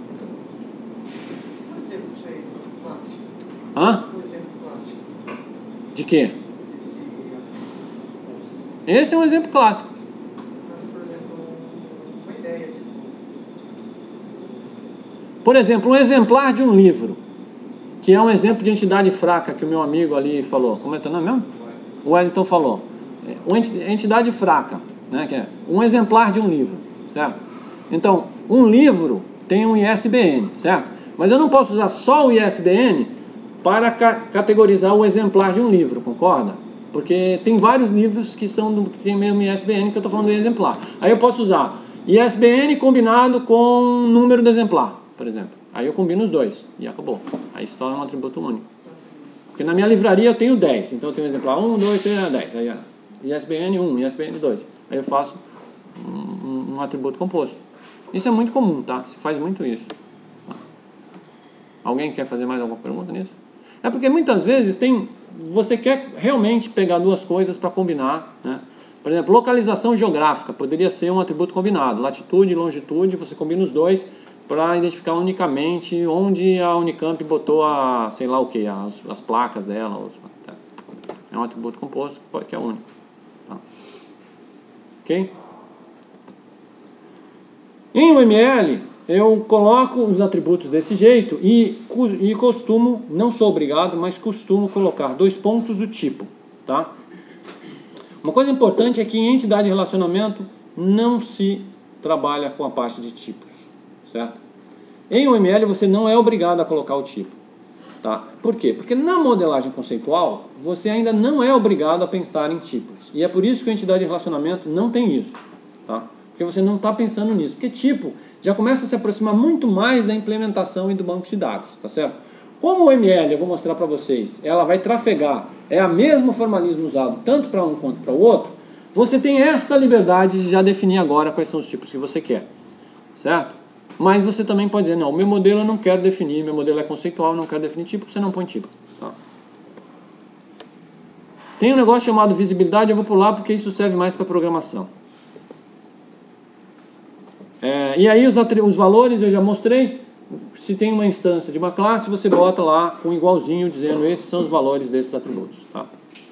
Um exemplo disso aí, clássico. Hã? Um exemplo clássico De quê? desse composto. Esse é um exemplo clássico. Por exemplo, uma ideia, tipo, Por exemplo, um exemplar de um livro, que é um exemplo de entidade fraca que o meu amigo ali falou. Como é teu nome mesmo? O Wellington falou. Uma entidade fraca, né? Que é um exemplar de um livro, certo? Então, um livro tem um ISBN, certo? Mas eu não posso usar só o ISBN para categorizar o exemplar de um livro, concorda? Porque tem vários livros que têm o mesmo ISBN, que eu estou falando do exemplar. Aí eu posso usar ISBN combinado com o número do exemplar, por exemplo. Aí eu combino os dois e acabou. Aí se torna um atributo único. Porque na minha livraria eu tenho 10. Então eu tenho exemplar 1, 2, 3, 10. Aí ISBN 1, ISBN 2. Aí eu faço um atributo composto. Isso é muito comum, tá? Se faz muito isso. Alguém quer fazer mais alguma pergunta nisso? É porque muitas vezes você quer realmente pegar duas coisas para combinar, né? Por exemplo, localização geográfica poderia ser um atributo combinado. Latitude e longitude, você combina os dois para identificar unicamente onde a Unicamp botou sei lá o que, as placas dela. É um atributo composto que é único. Tá? Ok? Em UML, eu coloco os atributos desse jeito e costumo, não sou obrigado, mas costumo colocar 2 pontos do tipo. Tá? Uma coisa importante é que em entidade de relacionamento não se trabalha com a parte de tipos. Certo? Em UML você não é obrigado a colocar o tipo. Tá? Por quê? Porque na modelagem conceitual você ainda não é obrigado a pensar em tipos. E é por isso que a entidade de relacionamento não tem isso. Tá? Porque você não está pensando nisso. Porque tipo já começa a se aproximar muito mais da implementação e do banco de dados. Tá certo? Como o UML, eu vou mostrar para vocês, ela vai trafegar, é o mesmo formalismo usado tanto para um quanto para o outro, você tem essa liberdade de já definir agora quais são os tipos que você quer. Certo? Mas você também pode dizer, não, o meu modelo eu não quero definir, meu modelo é conceitual, eu não quero definir tipo, você não põe tipo. Tá? Tem um negócio chamado visibilidade, eu vou pular porque isso serve mais para programação. E aí os valores eu já mostrei. Se tem uma instância de uma classe, você bota lá com igualzinho, dizendo esses são os valores desses atributos. Tá?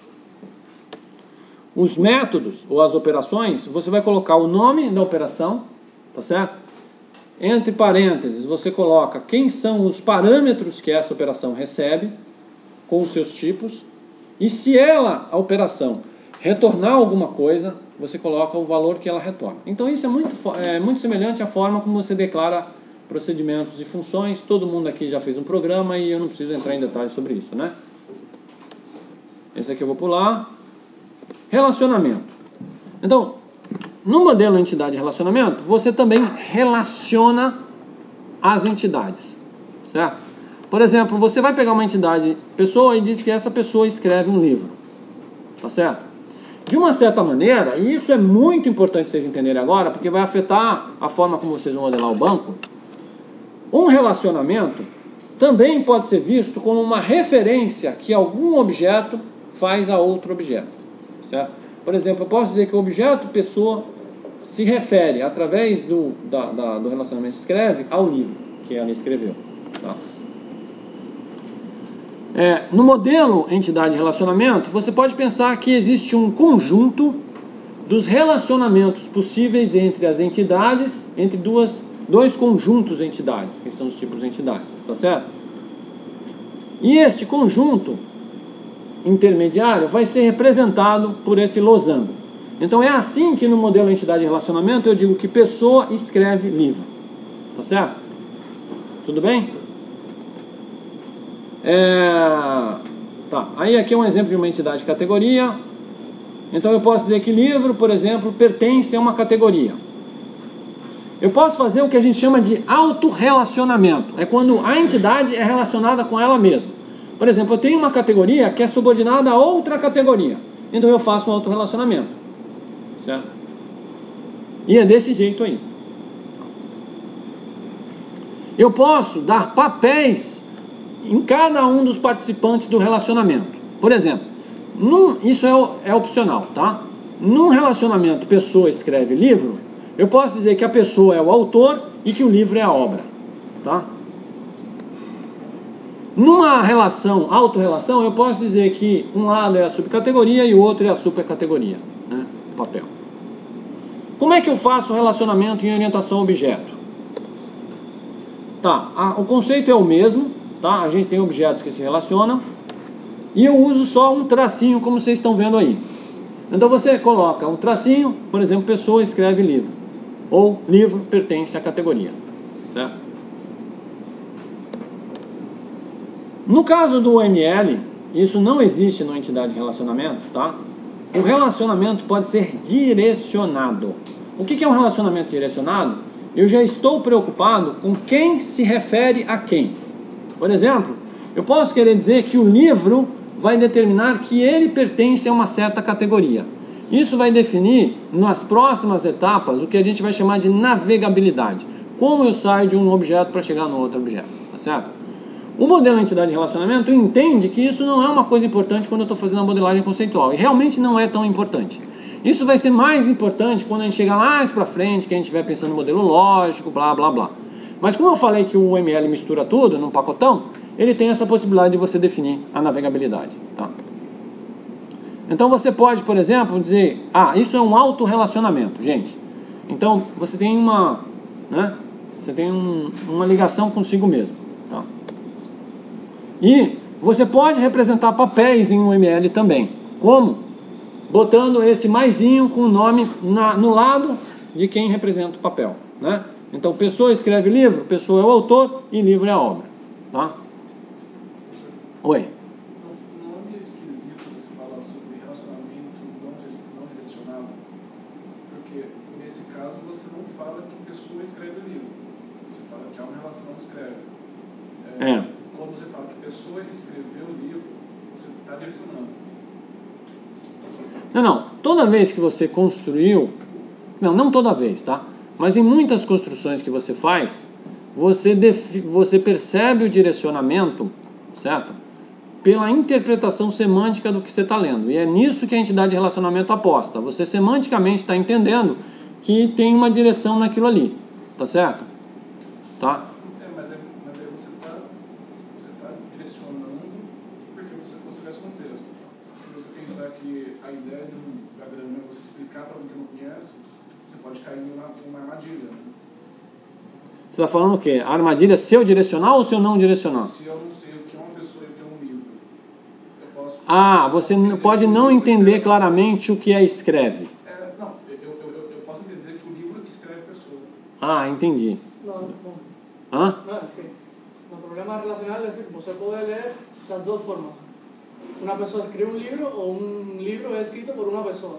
Os métodos ou as operações, você vai colocar o nome da operação, tá certo? Entre parênteses, você coloca quem são os parâmetros que essa operação recebe, com os seus tipos, e se a operação, retornar alguma coisa, você coloca o valor que ela retorna. Então isso é muito semelhante à forma como você declara procedimentos e funções. Todo mundo aqui já fez um programa e eu não preciso entrar em detalhes sobre isso, né? Esse aqui eu vou pular. Relacionamento. Então, no modelo entidade de relacionamento, você também relaciona as entidades, certo? Por exemplo, você vai pegar uma entidade pessoa e diz que essa pessoa escreve um livro, tá certo? De uma certa maneira, e isso é muito importante vocês entenderem agora, porque vai afetar a forma como vocês vão modelar o banco, um relacionamento também pode ser visto como uma referência que algum objeto faz a outro objeto, certo? Por exemplo, eu posso dizer que o objeto pessoa se refere, através do relacionamento escreve, ao livro que ela escreveu. Tá? No modelo entidade relacionamento, você pode pensar que existe um conjunto dos relacionamentos possíveis entre as entidades, entre dois conjuntos de entidades, que são os tipos de entidades, tá certo? E este conjunto intermediário vai ser representado por esse losango. Então é assim que no modelo entidade e relacionamento eu digo que pessoa escreve livro, tá certo? Tudo bem? Tá. Aí aqui é um exemplo de uma entidade de categoria. Então eu posso dizer que livro, por exemplo, pertence a uma categoria. Eu posso fazer o que a gente chama de autorrelacionamento. É quando a entidade é relacionada com ela mesma. Por exemplo, eu tenho uma categoria que é subordinada a outra categoria. Então eu faço um autorrelacionamento. Certo? E é desse jeito aí. Eu posso dar papéis em cada um dos participantes do relacionamento. Por exemplo, isso é opcional, tá? Num relacionamento pessoa escreve livro, eu posso dizer que a pessoa é o autor e que o livro é a obra, tá? Numa relação, autorrelação, eu posso dizer que um lado é a subcategoria e o outro é a supercategoria, né? O papel. Como é que eu faço o relacionamento em orientação a objeto? Tá, o conceito é o mesmo, tá? A gente tem objetos que se relacionam e eu uso só um tracinho, como vocês estão vendo aí. Então você coloca um tracinho, por exemplo, pessoa escreve livro, ou livro pertence à categoria, certo? No caso do UML, isso não existe na entidade de relacionamento, tá? O relacionamento pode ser direcionado. O que é um relacionamento direcionado? Eu já estou preocupado com quem se refere a quem. Por exemplo, eu posso querer dizer que o livro vai determinar que ele pertence a uma certa categoria. Isso vai definir, nas próximas etapas, o que a gente vai chamar de navegabilidade. Como eu saio de um objeto para chegar no outro objeto, tá certo? O modelo entidade de relacionamento entende que isso não é uma coisa importante quando eu estou fazendo a modelagem conceitual. E realmente não é tão importante. Isso vai ser mais importante quando a gente chegar mais para frente, que a gente estiver pensando no modelo lógico, blá, blá, blá. Mas como eu falei que o UML mistura tudo num pacotão, ele tem essa possibilidade de você definir a navegabilidade, tá? Então você pode, por exemplo, dizer, isso é um autorrelacionamento, gente. Então você tem uma ligação consigo mesmo, tá? E você pode representar papéis em UML também. Como? Botando esse maisinho com o nome no lado de quem representa o papel, né? Então, pessoa escreve livro, pessoa é o autor e livro é a obra, tá? Oi. Não é esquisito você falar sobre relacionamento não direcionado, porque nesse caso você não fala que pessoa escreve o livro, você fala que há uma relação escreve. Quando você fala que pessoa escreveu o livro, você está direcionando. Não. Toda vez que você construiu... Não toda vez, tá? Mas em muitas construções que você faz, você percebe o direcionamento, certo? Pela interpretação semântica do que você está lendo. E é nisso que a entidade de relacionamento aposta. Você semanticamente está entendendo que tem uma direção naquilo ali. Tá certo? Tá? Mas aí você está direcionando porque você conhece o contexto. Se você pensar que a ideia de um diagrama é você explicar para alguém que não conhece, você pode cair em uma armadilha. Você está falando o quê? A armadilha se eu direcionar ou se eu não direcionar? Se eu não sei o que é uma pessoa e o que é um livro, eu posso... Você pode não entender claramente o que é escreve. Eu posso entender que o livro escreve pessoa. Entendi. No, es que el problema relacional es que você puede leer las dos formas. Una persona escribe un libro o un libro es escrito por una persona.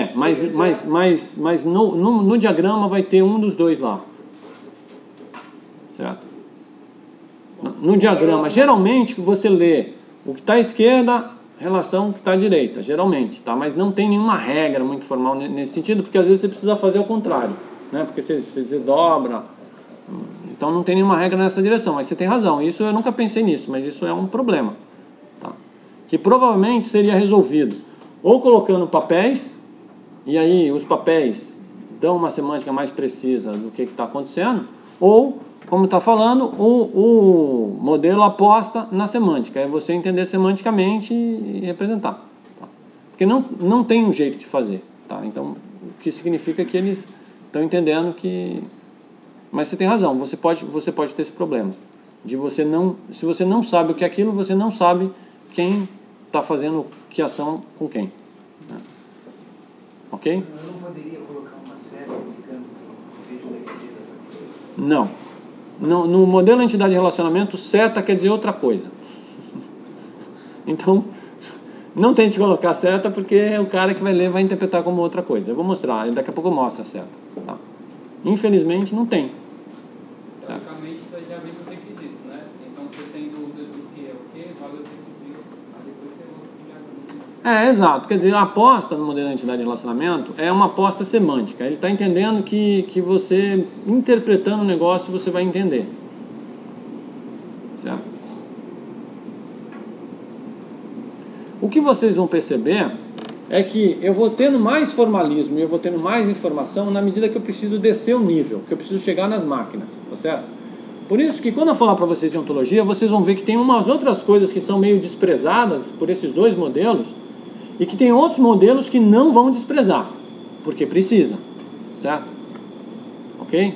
Mas no diagrama vai ter um dos dois lá. Certo? No diagrama, geralmente você lê o que está à esquerda, relação com o que está à direita, geralmente, tá? Mas não tem nenhuma regra muito formal nesse sentido, porque às vezes você precisa fazer o contrário, né? Porque você dobra, então não tem nenhuma regra nessa direção, mas você tem razão, isso eu nunca pensei nisso, mas isso é um problema, tá? Que provavelmente seria resolvido ou colocando papéis, e aí os papéis dão uma semântica mais precisa do que está acontecendo, ou, como está falando, o modelo aposta na semântica, é você entender semanticamente e representar, tá? Porque não tem um jeito de fazer, tá? Então que significa que eles estão entendendo que... Mas você tem razão, você pode ter esse problema. De você não, se você não sabe o que é aquilo, você não sabe quem está fazendo que ação com quem. Né? Ok? Eu não poderia colocar uma seta indicando o feito da esquerda? Não. No modelo entidade de relacionamento, seta quer dizer outra coisa. Então, não tente colocar seta, porque o cara que vai ler vai interpretar como outra coisa. Eu vou mostrar, daqui a pouco eu mostro a seta. Tá? Infelizmente, não tem. Teoricamente, isso aí já vem com os requisitos, né? Então, se você tem dúvidas do que é o que, vale os requisitos, aí depois você volta já. Exato. Quer dizer, a aposta no modelo de entidade de relacionamento é uma aposta semântica. Ele está entendendo que você, interpretando o negócio, você vai entender. Certo? O que vocês vão perceber é que eu vou tendo mais formalismo e eu vou tendo mais informação na medida que eu preciso descer o nível, que eu preciso chegar nas máquinas, tá certo? Por isso que quando eu falar para vocês de ontologia, vocês vão ver que tem umas outras coisas que são meio desprezadas por esses dois modelos e que tem outros modelos que não vão desprezar, porque precisa, certo? Ok?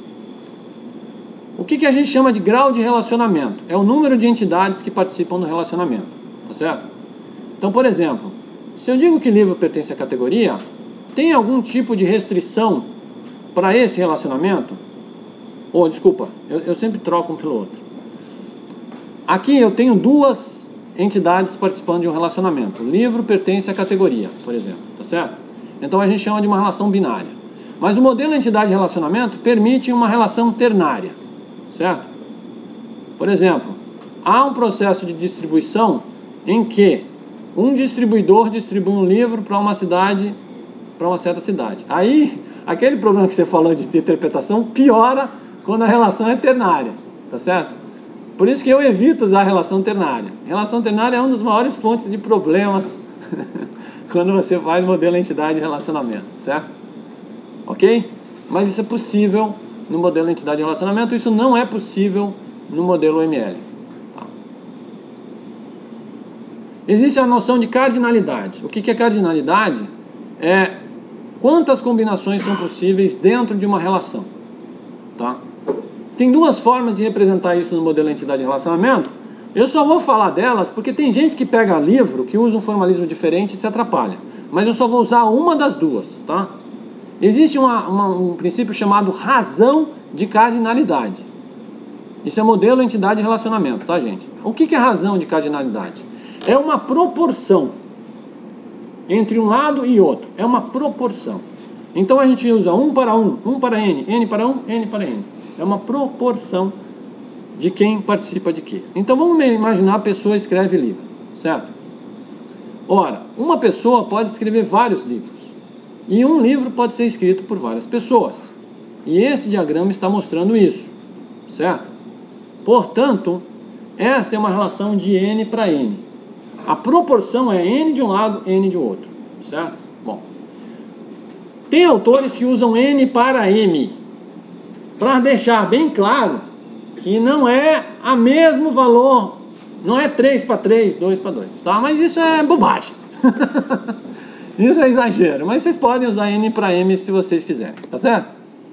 O que a gente chama de grau de relacionamento? É o número de entidades que participam do relacionamento, tá certo? Então, por exemplo, se eu digo que livro pertence à categoria, tem algum tipo de restrição para esse relacionamento? Ou, desculpa, eu sempre troco um pelo outro. Aqui eu tenho duas entidades participando de um relacionamento. O livro pertence à categoria, por exemplo, tá certo? Então a gente chama de uma relação binária. Mas o modelo entidade de relacionamento permite uma relação ternária, certo? Por exemplo, há um processo de distribuição em que um distribuidor distribui um livro para uma cidade, para uma certa cidade. Aí, aquele problema que você falou de interpretação piora quando a relação é ternária, tá certo? Por isso que eu evito usar a relação ternária. Relação ternária é uma das maiores fontes de problemas quando você faz modelo entidade de relacionamento, certo? Ok? Mas isso é possível no modelo entidade de relacionamento, isso não é possível no modelo UML. Existe a noção de cardinalidade. O que é cardinalidade? É quantas combinações são possíveis dentro de uma relação. Tá? Tem duas formas de representar isso no modelo entidade de relacionamento. Eu só vou falar delas porque tem gente que pega livro, que usa um formalismo diferente e se atrapalha. Mas eu só vou usar uma das duas. Tá? Existe um princípio chamado razão de cardinalidade. Isso é modelo entidade de relacionamento, tá, gente? O que é razão de cardinalidade? É uma proporção entre um lado e outro. É uma proporção. Então a gente usa 1 para 1, 1 para n, n para 1, n para n. É uma proporção de quem participa de quê. Então vamos imaginar a pessoa escreve livro, certo? Ora, uma pessoa pode escrever vários livros. E um livro pode ser escrito por várias pessoas. E esse diagrama está mostrando isso, certo? Portanto, esta é uma relação de n para n. A proporção é n de um lado, n de outro, certo? Bom, tem autores que usam n para m, para deixar bem claro que não é a mesmo valor, não é 3 para 3, 2 para 2, tá? Mas isso é bobagem. Isso é exagero, mas vocês podem usar n para m se vocês quiserem, tá certo?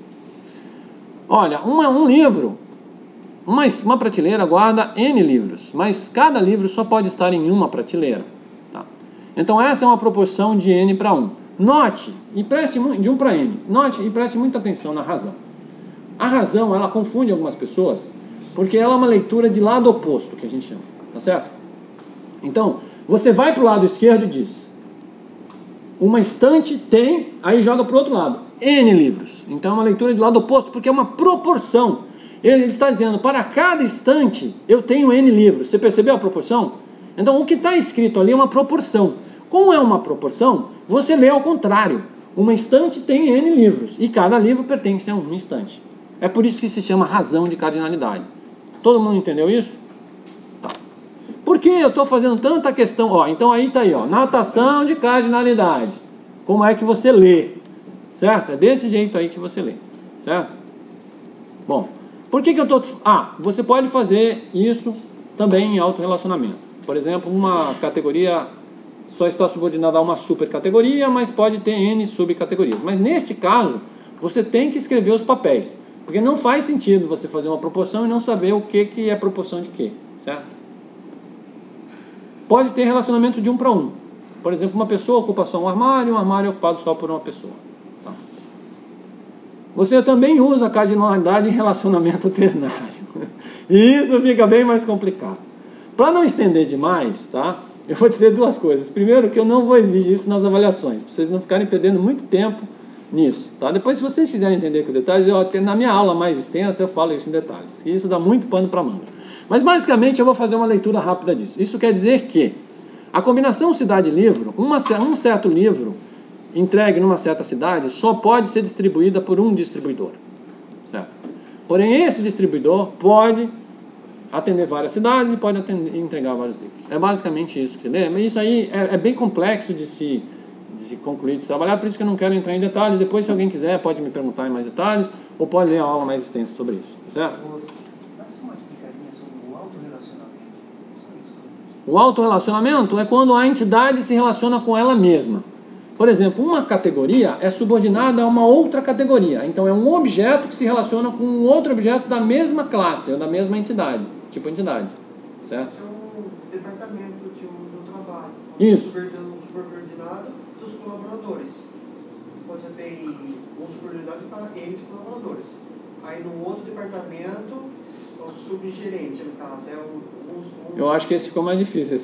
Olha, um livro... Uma prateleira guarda n livros, mas cada livro só pode estar em uma prateleira. Tá? Então essa é uma proporção de n para 1. Note, e preste de 1 para n, note e preste muita atenção na razão. A razão, ela confunde algumas pessoas, porque ela é uma leitura de lado oposto, que a gente chama, tá certo? Então, você vai para o lado esquerdo e diz, uma estante tem, aí joga para o outro lado, n livros. Então é uma leitura de lado oposto, porque é uma proporção. Ele está dizendo, para cada estante eu tenho n livros. Você percebeu a proporção? Então o que está escrito ali é uma proporção. Como é uma proporção, você lê ao contrário. Uma estante tem n livros e cada livro pertence a uma estante. É por isso que se chama razão de cardinalidade. Todo mundo entendeu isso? Tá. Por que eu estou fazendo tanta questão? Ó, então aí está aí, ó, natação de cardinalidade. Como é que você lê? Certo? É desse jeito aí que você lê. Certo? Bom... Por que eu estou... você pode fazer isso também em autorrelacionamento. Por exemplo, uma categoria só está subordinado a uma supercategoria, mas pode ter N subcategorias. Mas neste caso, você tem que escrever os papéis, porque não faz sentido você fazer uma proporção e não saber o que é proporção de quê, certo? Pode ter relacionamento de 1 para 1. Por exemplo, uma pessoa ocupa só um armário é ocupado só por uma pessoa. Tá? Você também usa a cardinalidade em relacionamento ternário. E isso fica bem mais complicado. Para não estender demais, tá? Eu vou dizer duas coisas. Primeiro, que eu não vou exigir isso nas avaliações, para vocês não ficarem perdendo muito tempo nisso. Tá? Depois, se vocês quiserem entender com detalhes, na minha aula mais extensa eu falo isso em detalhes. E isso dá muito pano para manga. Mas basicamente eu vou fazer uma leitura rápida disso. Isso quer dizer que a combinação cidade-livro, um certo livro entregue numa certa cidade só pode ser distribuída por um distribuidor. Certo? Porém, esse distribuidor pode atender várias cidades e pode entregar vários livros. É basicamente isso, entendeu? Mas isso aí é bem complexo de se concluir, de se trabalhar, por isso que eu não quero entrar em detalhes. Depois, se alguém quiser, pode me perguntar em mais detalhes, ou pode ler a aula mais extensa sobre isso, certo? Mas só uma explicadinha sobre o autorrelacionamento. O autorrelacionamento é quando a entidade se relaciona com ela mesma. Por exemplo, uma categoria é subordinada a uma outra categoria. Então, é um objeto que se relaciona com um outro objeto da mesma classe, ou da mesma entidade, tipo entidade. Certo? Esse é um departamento de um trabalho. Isso. Subordinado dos colaboradores. Você tem um subordinado para N colaboradores. Aí no outro departamento, o subgerente, no caso, é Eu acho que esse ficou mais difícil.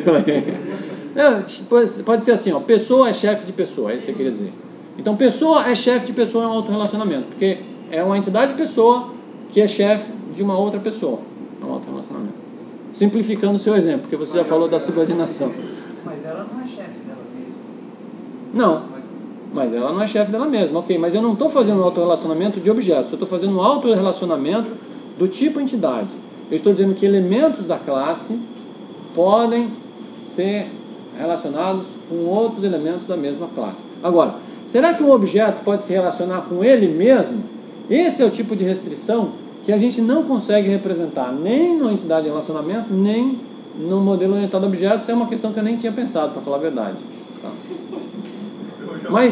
Pode ser assim, ó, pessoa é chefe de pessoa, é isso que eu queria dizer. Então, pessoa é chefe de pessoa, é um autorrelacionamento, porque é uma entidade pessoa que é chefe de uma outra pessoa. É um autorrelacionamento. Simplificando o seu exemplo, porque você já falou da subordinação. Mas ela não é chefe dela mesma. Não, mas ela não é chefe dela mesma, ok. Mas eu não estou fazendo um autorrelacionamento de objetos, eu estou fazendo um autorrelacionamento do tipo entidade. Eu estou dizendo que elementos da classe podem ser relacionados com outros elementos da mesma classe. Agora, será que um objeto pode se relacionar com ele mesmo? Esse é o tipo de restrição que a gente não consegue representar nem na entidade de relacionamento, nem no modelo orientado a objetos. É uma questão que eu nem tinha pensado, para falar a verdade. Tá? Mas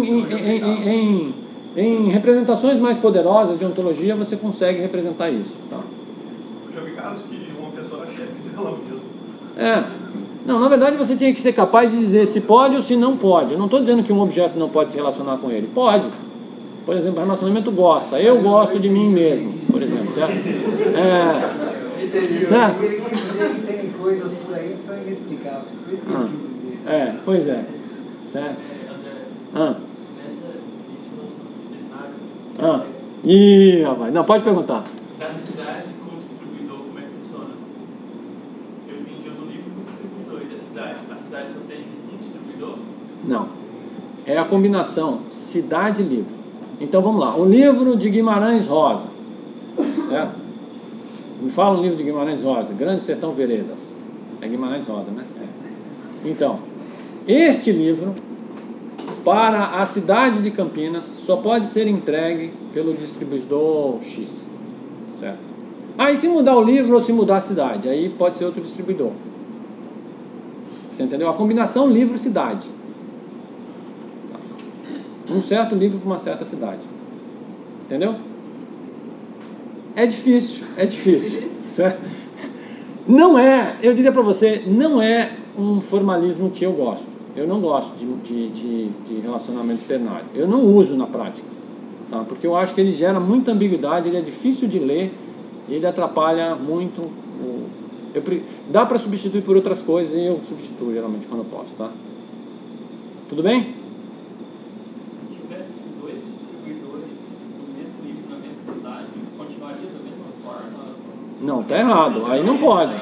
em representações mais poderosas de ontologia, você consegue representar isso. Tá? Eu já vi casos que uma pessoa era chefe dela mesma. Não, na verdade você tinha que ser capaz de dizer se pode ou se não pode. Eu não estou dizendo que um objeto não pode se relacionar com ele. Pode. Por exemplo, relacionamento gosta. Eu gosto de mim mesmo, por exemplo. Certo? Certo? Tem coisas por aí que são inexplicáveis. Coisas que eu quis dizer. Pois é. Certo? Ih, rapaz. Não, pode perguntar. Da cidade como distribuidor, como é que funciona? Eu entendi no livro como distribuidor e da cidade. A cidade só tem um distribuidor? Não. É a combinação cidade e livro. Então vamos lá. O livro de Guimarães Rosa. Certo? Me fala o livro de Guimarães Rosa. Grande Sertão Veredas. É Guimarães Rosa, né? Então, este livro, para a cidade de Campinas, só pode ser entregue pelo distribuidor X. Certo? E se mudar o livro ou se mudar a cidade? Aí pode ser outro distribuidor. Você entendeu? A combinação livro-cidade. Um certo livro para uma certa cidade. Entendeu? É difícil. Certo? Não é, eu diria para você, não é um formalismo que eu gosto. Eu não gosto de relacionamento ternário. Eu não uso na prática. Tá? Porque eu acho que ele gera muita ambiguidade, ele é difícil de ler, ele atrapalha muito. Dá para substituir por outras coisas e eu substituo geralmente quando eu posso. Tá? Tudo bem? Se tivesse dois distribuidores do mesmo livro na mesma cidade, continuaria da mesma forma? Não, tá errado. Aí não pode.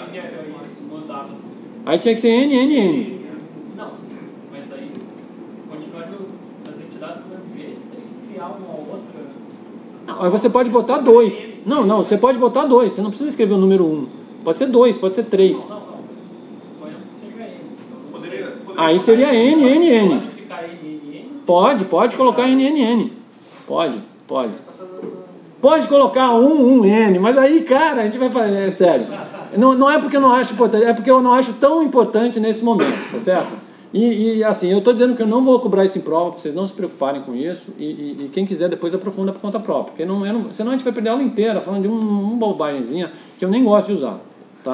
Aí tinha que ser NNN. Não, sim. Mas daí continuariam as entidades do mesmo jeito, tem que criar uma outra. Aí você pode botar 2. Não, você pode botar 2. Você não precisa escrever o número 1. Pode ser 2, pode ser 3. Não, suponhamos que seja N. Poderia Aí seria NNN. Pode ficar NNN? Pode colocar NNN. Pode. Pode colocar 1N, mas aí, cara, a gente vai fazer, é sério. Não é porque eu não acho importante, é porque eu não acho tão importante nesse momento, tá certo? E assim, eu estou dizendo que eu não vou cobrar isso em prova, para vocês não se preocuparem com isso, e quem quiser depois aprofunda por conta própria, porque senão a gente vai perder a aula inteira falando de uma bobagemzinha que eu nem gosto de usar, tá?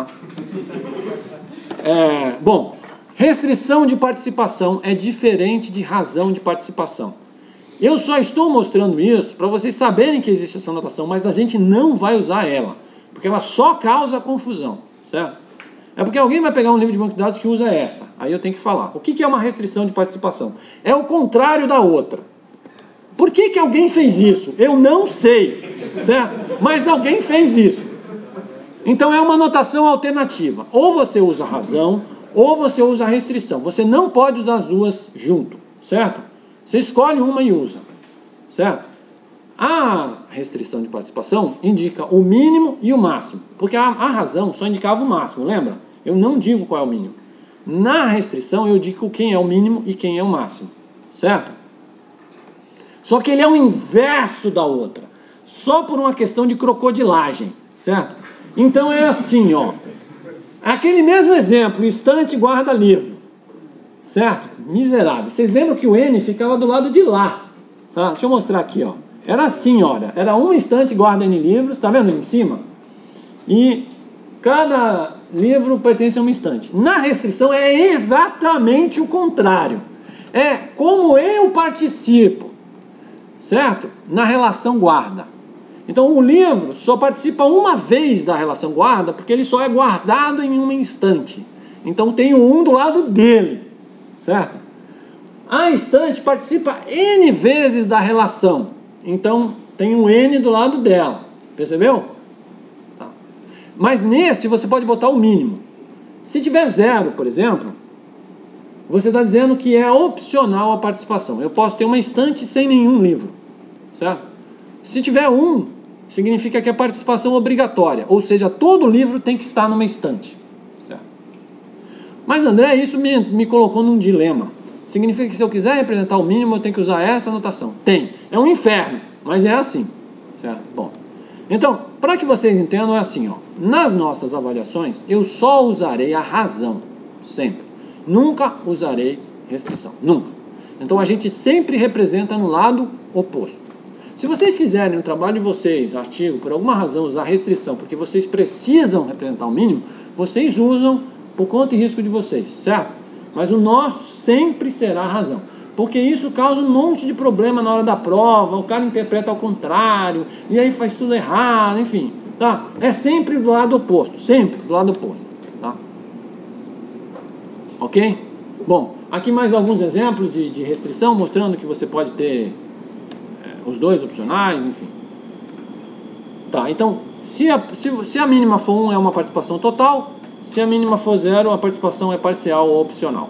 Bom, restrição de participação é diferente de razão de participação. Eu só estou mostrando isso para vocês saberem que existe essa notação, mas a gente não vai usar ela, porque ela só causa confusão, certo? É porque alguém vai pegar um livro de banco de dados que usa essa. Aí eu tenho que falar. O que é uma restrição de participação? É o contrário da outra. Por que alguém fez isso? Eu não sei, certo? Mas alguém fez isso. Então é uma notação alternativa. Ou você usa razão, ou você usa restrição. Você não pode usar as duas junto, certo? Você escolhe uma e usa, certo? A restrição de participação indica o mínimo e o máximo. Porque a razão só indicava o máximo, lembra? Eu não digo qual é o mínimo. Na restrição eu digo quem é o mínimo e quem é o máximo, certo? Só que ele é o inverso da outra, só por uma questão de crocodilagem, certo? Então é assim, ó. Aquele mesmo exemplo, estante guarda-livro, certo? Miserável. Vocês lembram que o N ficava do lado de lá, tá? Deixa eu mostrar aqui, ó. Era assim, olha. Era um estante guarda N livros, tá vendo ali em cima? E cada livro pertence a uma estante. Na restrição é exatamente o contrário. É como eu participo, certo? Na relação guarda. Então o livro só participa uma vez da relação guarda, porque ele só é guardado em uma estante. Então tem um do lado dele, certo? A estante participa N vezes da relação. Então tem um N do lado dela. Percebeu? Mas nesse você pode botar o mínimo. Se tiver 0, por exemplo, você está dizendo que é opcional a participação. Eu posso ter uma estante sem nenhum livro, certo? Se tiver 1, significa que é participação obrigatória, ou seja, todo livro tem que estar numa estante, certo? Mas André, isso me colocou num dilema. Significa que se eu quiser representar o mínimo, eu tenho que usar essa notação. Tem. É um inferno, mas é assim, certo? Bom, então, para que vocês entendam, é assim, ó. Nas nossas avaliações, eu só usarei a razão, sempre. Nunca usarei restrição, nunca. Então, a gente sempre representa no lado oposto. Se vocês quiserem no trabalho de vocês, artigo, por alguma razão usar restrição, porque vocês precisam representar o mínimo, vocês usam por conta e risco de vocês, certo? Mas o nosso sempre será a razão. Porque isso causa um monte de problema na hora da prova, o cara interpreta ao contrário, e aí faz tudo errado, enfim. Tá? É sempre do lado oposto, sempre do lado oposto. Tá? Ok? Bom, aqui mais alguns exemplos de restrição, mostrando que você pode ter os dois opcionais, enfim. Tá, então, se a mínima for 1, é uma participação total, se a mínima for 0, a participação é parcial ou opcional.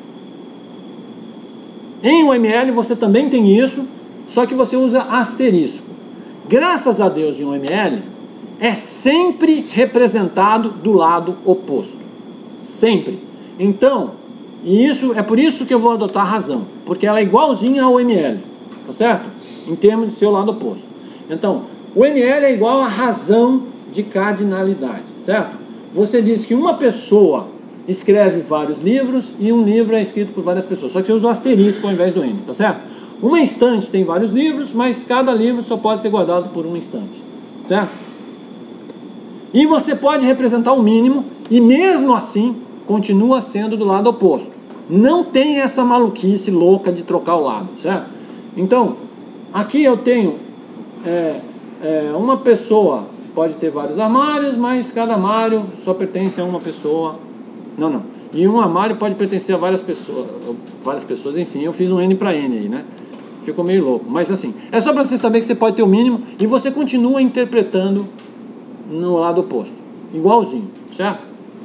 Em UML você também tem isso, só que você usa asterisco. Graças a Deus em UML é sempre representado do lado oposto. Sempre. Então, é por isso que eu vou adotar a razão, porque ela é igualzinha ao UML, tá certo? Em termos de seu lado oposto. Então, o UML é igual à razão de cardinalidade, certo? Você diz que uma pessoa escreve vários livros e um livro é escrito por várias pessoas. Só que você usa o asterisco ao invés do N, tá certo? Uma estante tem vários livros, mas cada livro só pode ser guardado por uma estante, certo? E você pode representar o mínimo e mesmo assim continua sendo do lado oposto. Não tem essa maluquice louca de trocar o lado, certo? Então, aqui eu tenho uma pessoa pode ter vários armários, mas cada armário só pertence a uma pessoa. Não. E um armário pode pertencer a várias pessoas, enfim, eu fiz um N para N aí, né? Ficou meio louco, mas assim, é só para você saber que você pode ter o mínimo e você continua interpretando no lado oposto, igualzinho, certo?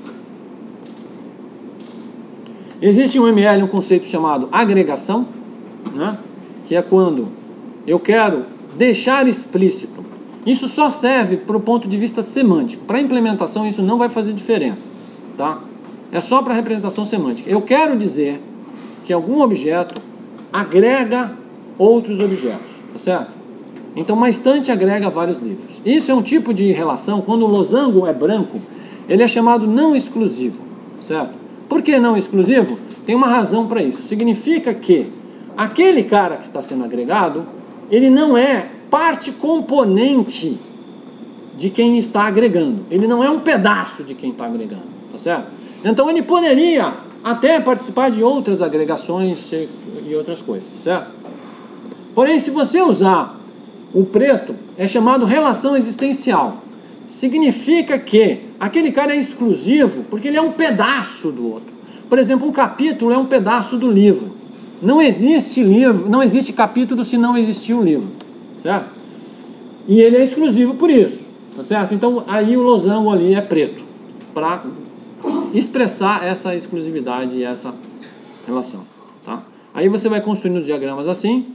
Existe em UML um conceito chamado agregação, né? Que é quando eu quero deixar explícito. Isso só serve para o ponto de vista semântico. Para a implementação isso não vai fazer diferença, tá? É só para representação semântica. Eu quero dizer que algum objeto agrega outros objetos, tá certo? Então uma estante agrega vários livros. Isso é um tipo de relação, quando o losango é branco, ele é chamado não exclusivo, certo? Por que não exclusivo? Tem uma razão para isso. Significa que aquele cara que está sendo agregado, ele não é parte componente de quem está agregando. Ele não é um pedaço de quem está agregando, tá certo? Então ele poderia até participar de outras agregações e outras coisas, tá certo? Porém, se você usar o preto, é chamado relação existencial. Significa que aquele cara é exclusivo porque ele é um pedaço do outro. Por exemplo, um capítulo é um pedaço do livro. Não existe livro, não existe capítulo se não existir um livro, certo? E ele é exclusivo por isso, tá certo? Então aí o losango ali é preto, para expressar essa exclusividade e essa relação, tá? Aí você vai construindo os diagramas assim.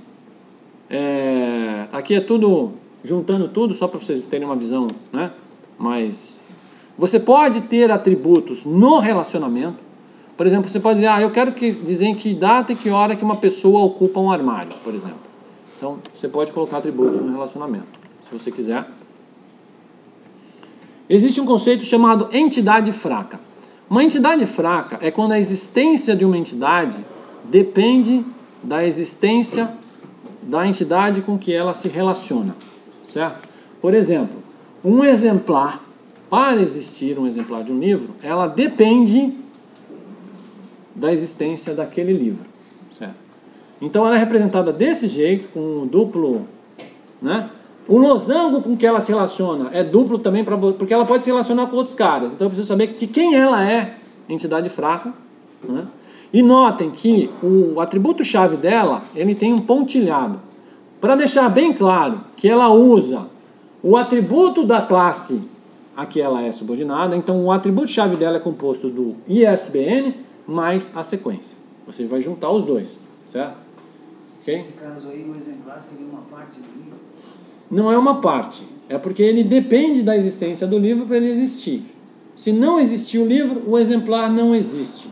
Aqui é tudo, juntando tudo, só para vocês terem uma visão, né? Mas você pode ter atributos no relacionamento. Por exemplo, você pode dizer, eu quero dizer em que data e que hora que uma pessoa ocupa um armário, por exemplo. Então, você pode colocar atributos no relacionamento, se você quiser. Existe um conceito chamado entidade fraca. Uma entidade fraca é quando a existência de uma entidade depende da existência da entidade com que ela se relaciona, certo? Por exemplo, um exemplar, para existir um exemplar de um livro, ela depende da existência daquele livro, certo? Então ela é representada desse jeito, com um duplo, né? O losango com que ela se relaciona é duplo também, porque ela pode se relacionar com outros caras. Então eu preciso saber de quem ela é, entidade fraca, né? E notem que o atributo-chave dela, ele tem um pontilhado. Para deixar bem claro que ela usa o atributo da classe a que ela é subordinada, então o atributo-chave dela é composto do ISBN mais a sequência. Você vai juntar os dois, certo? Okay? Nesse caso aí, o exemplar seria uma parte do livro? Não é uma parte, é porque ele depende da existência do livro para ele existir. Se não existir o livro, o exemplar não existe.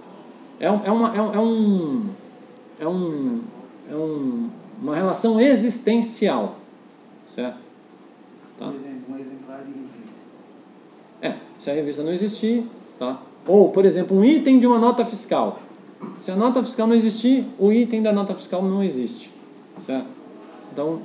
Uma relação existencial, certo? Tá? Por exemplo, um exemplar de revista. Se a revista não existir, tá? Ou, por exemplo, um item de uma nota fiscal. Se a nota fiscal não existir, o item da nota fiscal não existe, certo? Então,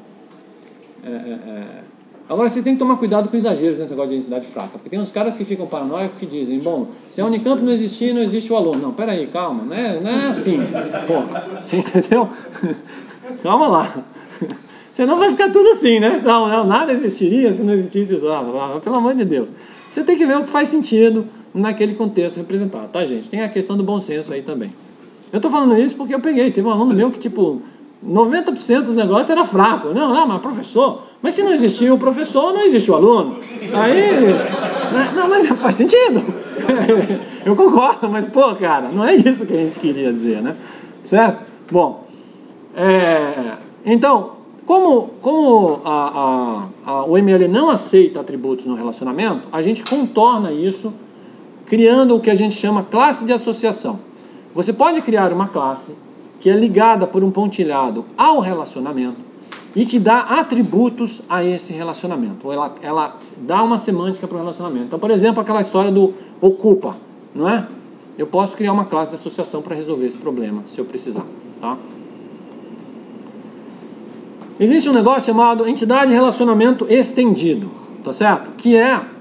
agora vocês têm que tomar cuidado com exageros nesse negócio de identidade fraca, porque tem uns caras que ficam paranoicos que dizem, bom, se a Unicamp não existir, não existe o aluno. Não, peraí, calma, não é assim. Pô, você entendeu? Calma lá. Senão vai ficar tudo assim, né? Não, nada existiria se não existisse isso. Pelo amor de Deus. Você tem que ver o que faz sentido naquele contexto representado, tá, gente? Tem a questão do bom senso aí também. Eu tô falando isso porque eu peguei, teve um aluno meu que, tipo, 90% do negócio era fraco. Não, mas professor, mas se não existia o professor, não existe o aluno. Aí, não, mas faz sentido. Eu concordo, mas, pô, cara, não é isso que a gente queria dizer, né? Certo? Bom, então, como o ML não aceita atributos no relacionamento, a gente contorna isso criando o que a gente chama classe de associação. Você pode criar uma classe que é ligada por um pontilhado ao relacionamento e que dá atributos a esse relacionamento. Ou ela dá uma semântica para o relacionamento. Então, por exemplo, aquela história do ocupa, não é? Eu posso criar uma classe de associação para resolver esse problema, se eu precisar, tá? Existe um negócio chamado entidade de relacionamento estendido, tá certo? Que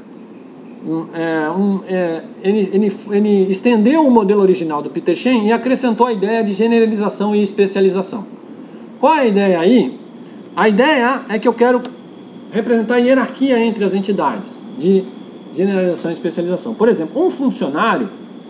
ele estendeu o modelo original do Peter Shen e acrescentou a ideia de generalização e especialização. Qual é a ideia aí? A ideia é que eu quero representar a hierarquia entre as entidades de generalização e especialização. Por exemplo, um funcionário,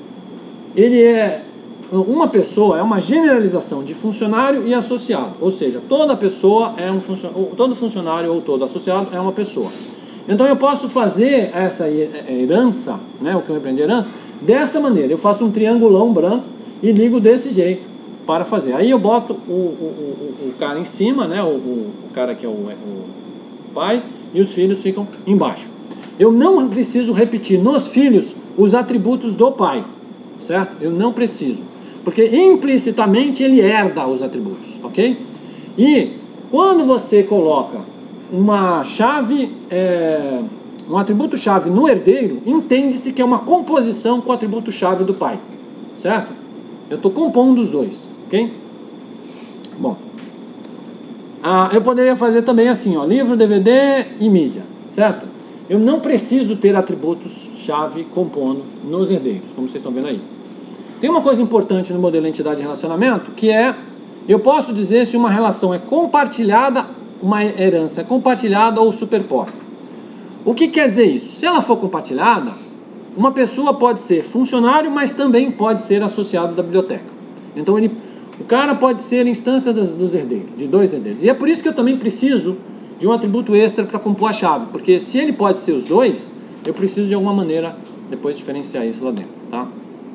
uma pessoa é uma generalização de funcionário e associado, ou seja, toda pessoa é todo funcionário ou todo associado é uma pessoa. Então eu posso fazer essa herança, né, o que eu repreendo de herança, dessa maneira. Eu faço um triangulão branco e ligo desse jeito para fazer. Aí eu boto o cara em cima, né, o cara que é o pai, e os filhos ficam embaixo. Eu não preciso repetir nos filhos os atributos do pai, certo? Eu não preciso, porque implicitamente ele herda os atributos, ok? E quando você coloca uma chave, um atributo-chave no herdeiro, entende-se que é uma composição com o atributo-chave do pai, certo? Eu estou compondo os dois, ok? Bom, eu poderia fazer também assim, ó, livro, DVD e mídia, certo? Eu não preciso ter atributos-chave compondo nos herdeiros, como vocês estão vendo aí. Tem uma coisa importante no modelo entidade e relacionamento, que é, eu posso dizer se uma relação é compartilhada, uma herança é compartilhada ou superposta. O que quer dizer isso? Se ela for compartilhada, uma pessoa pode ser funcionário, mas também pode ser associado da biblioteca. Então o cara pode ser instância dos herdeiros, de dois herdeiros. E é por isso que eu também preciso de um atributo extra para compor a chave, porque se ele pode ser os dois, eu preciso de alguma maneira depois diferenciar isso lá dentro, tá?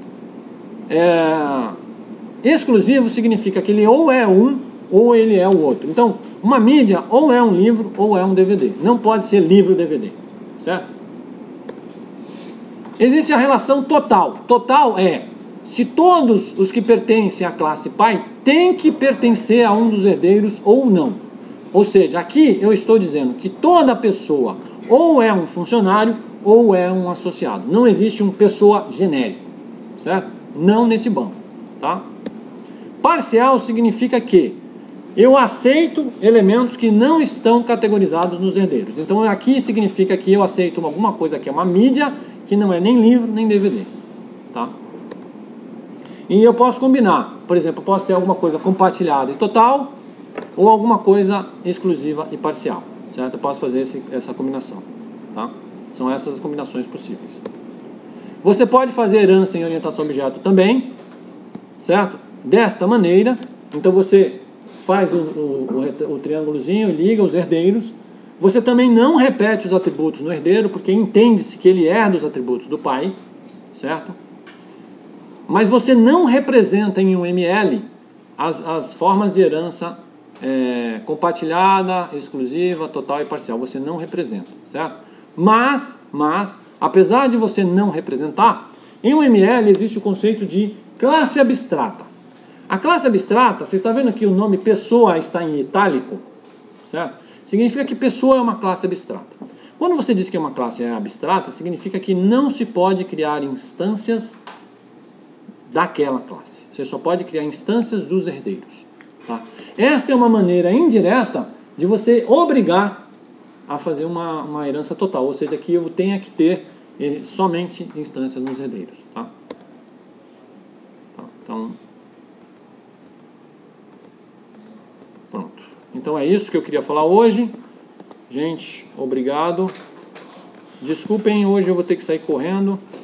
Exclusivo significa que ele ou é um ou ele é o outro. Então, uma mídia ou é um livro ou é um DVD. Não pode ser livro-DVD, certo? Existe a relação total. Total é se todos os que pertencem à classe pai têm que pertencer a um dos herdeiros ou não. Ou seja, aqui eu estou dizendo que toda pessoa ou é um funcionário ou é um associado. Não existe uma pessoa genérica, certo? Não nesse banco, tá? Parcial significa que eu aceito elementos que não estão categorizados nos herdeiros. Então aqui significa que eu aceito alguma coisa que é uma mídia, que não é nem livro nem DVD, tá? E eu posso combinar, por exemplo, eu posso ter alguma coisa compartilhada e total ou alguma coisa exclusiva e parcial, certo? Eu posso fazer essa combinação, tá? São essas as combinações possíveis. Você pode fazer herança em orientação a objeto também, certo? Desta maneira, então você faz o triângulozinho, liga os herdeiros. Você também não repete os atributos no herdeiro, porque entende-se que ele herda os atributos do pai, certo? Mas você não representa em um ML as formas de herança compartilhada, exclusiva, total e parcial. Você não representa, certo? Mas, apesar de você não representar, em um ML existe o conceito de classe abstrata. A classe abstrata, você está vendo aqui o nome pessoa está em itálico, certo? Significa que pessoa é uma classe abstrata. Quando você diz que uma classe é abstrata, significa que não se pode criar instâncias daquela classe. Você só pode criar instâncias dos herdeiros, tá? Esta é uma maneira indireta de você obrigar a fazer uma herança total, ou seja, que eu tenha que ter somente instâncias nos herdeiros, tá? Então, pronto. Então é isso que eu queria falar hoje. Gente, obrigado. Desculpem, hoje eu vou ter que sair correndo.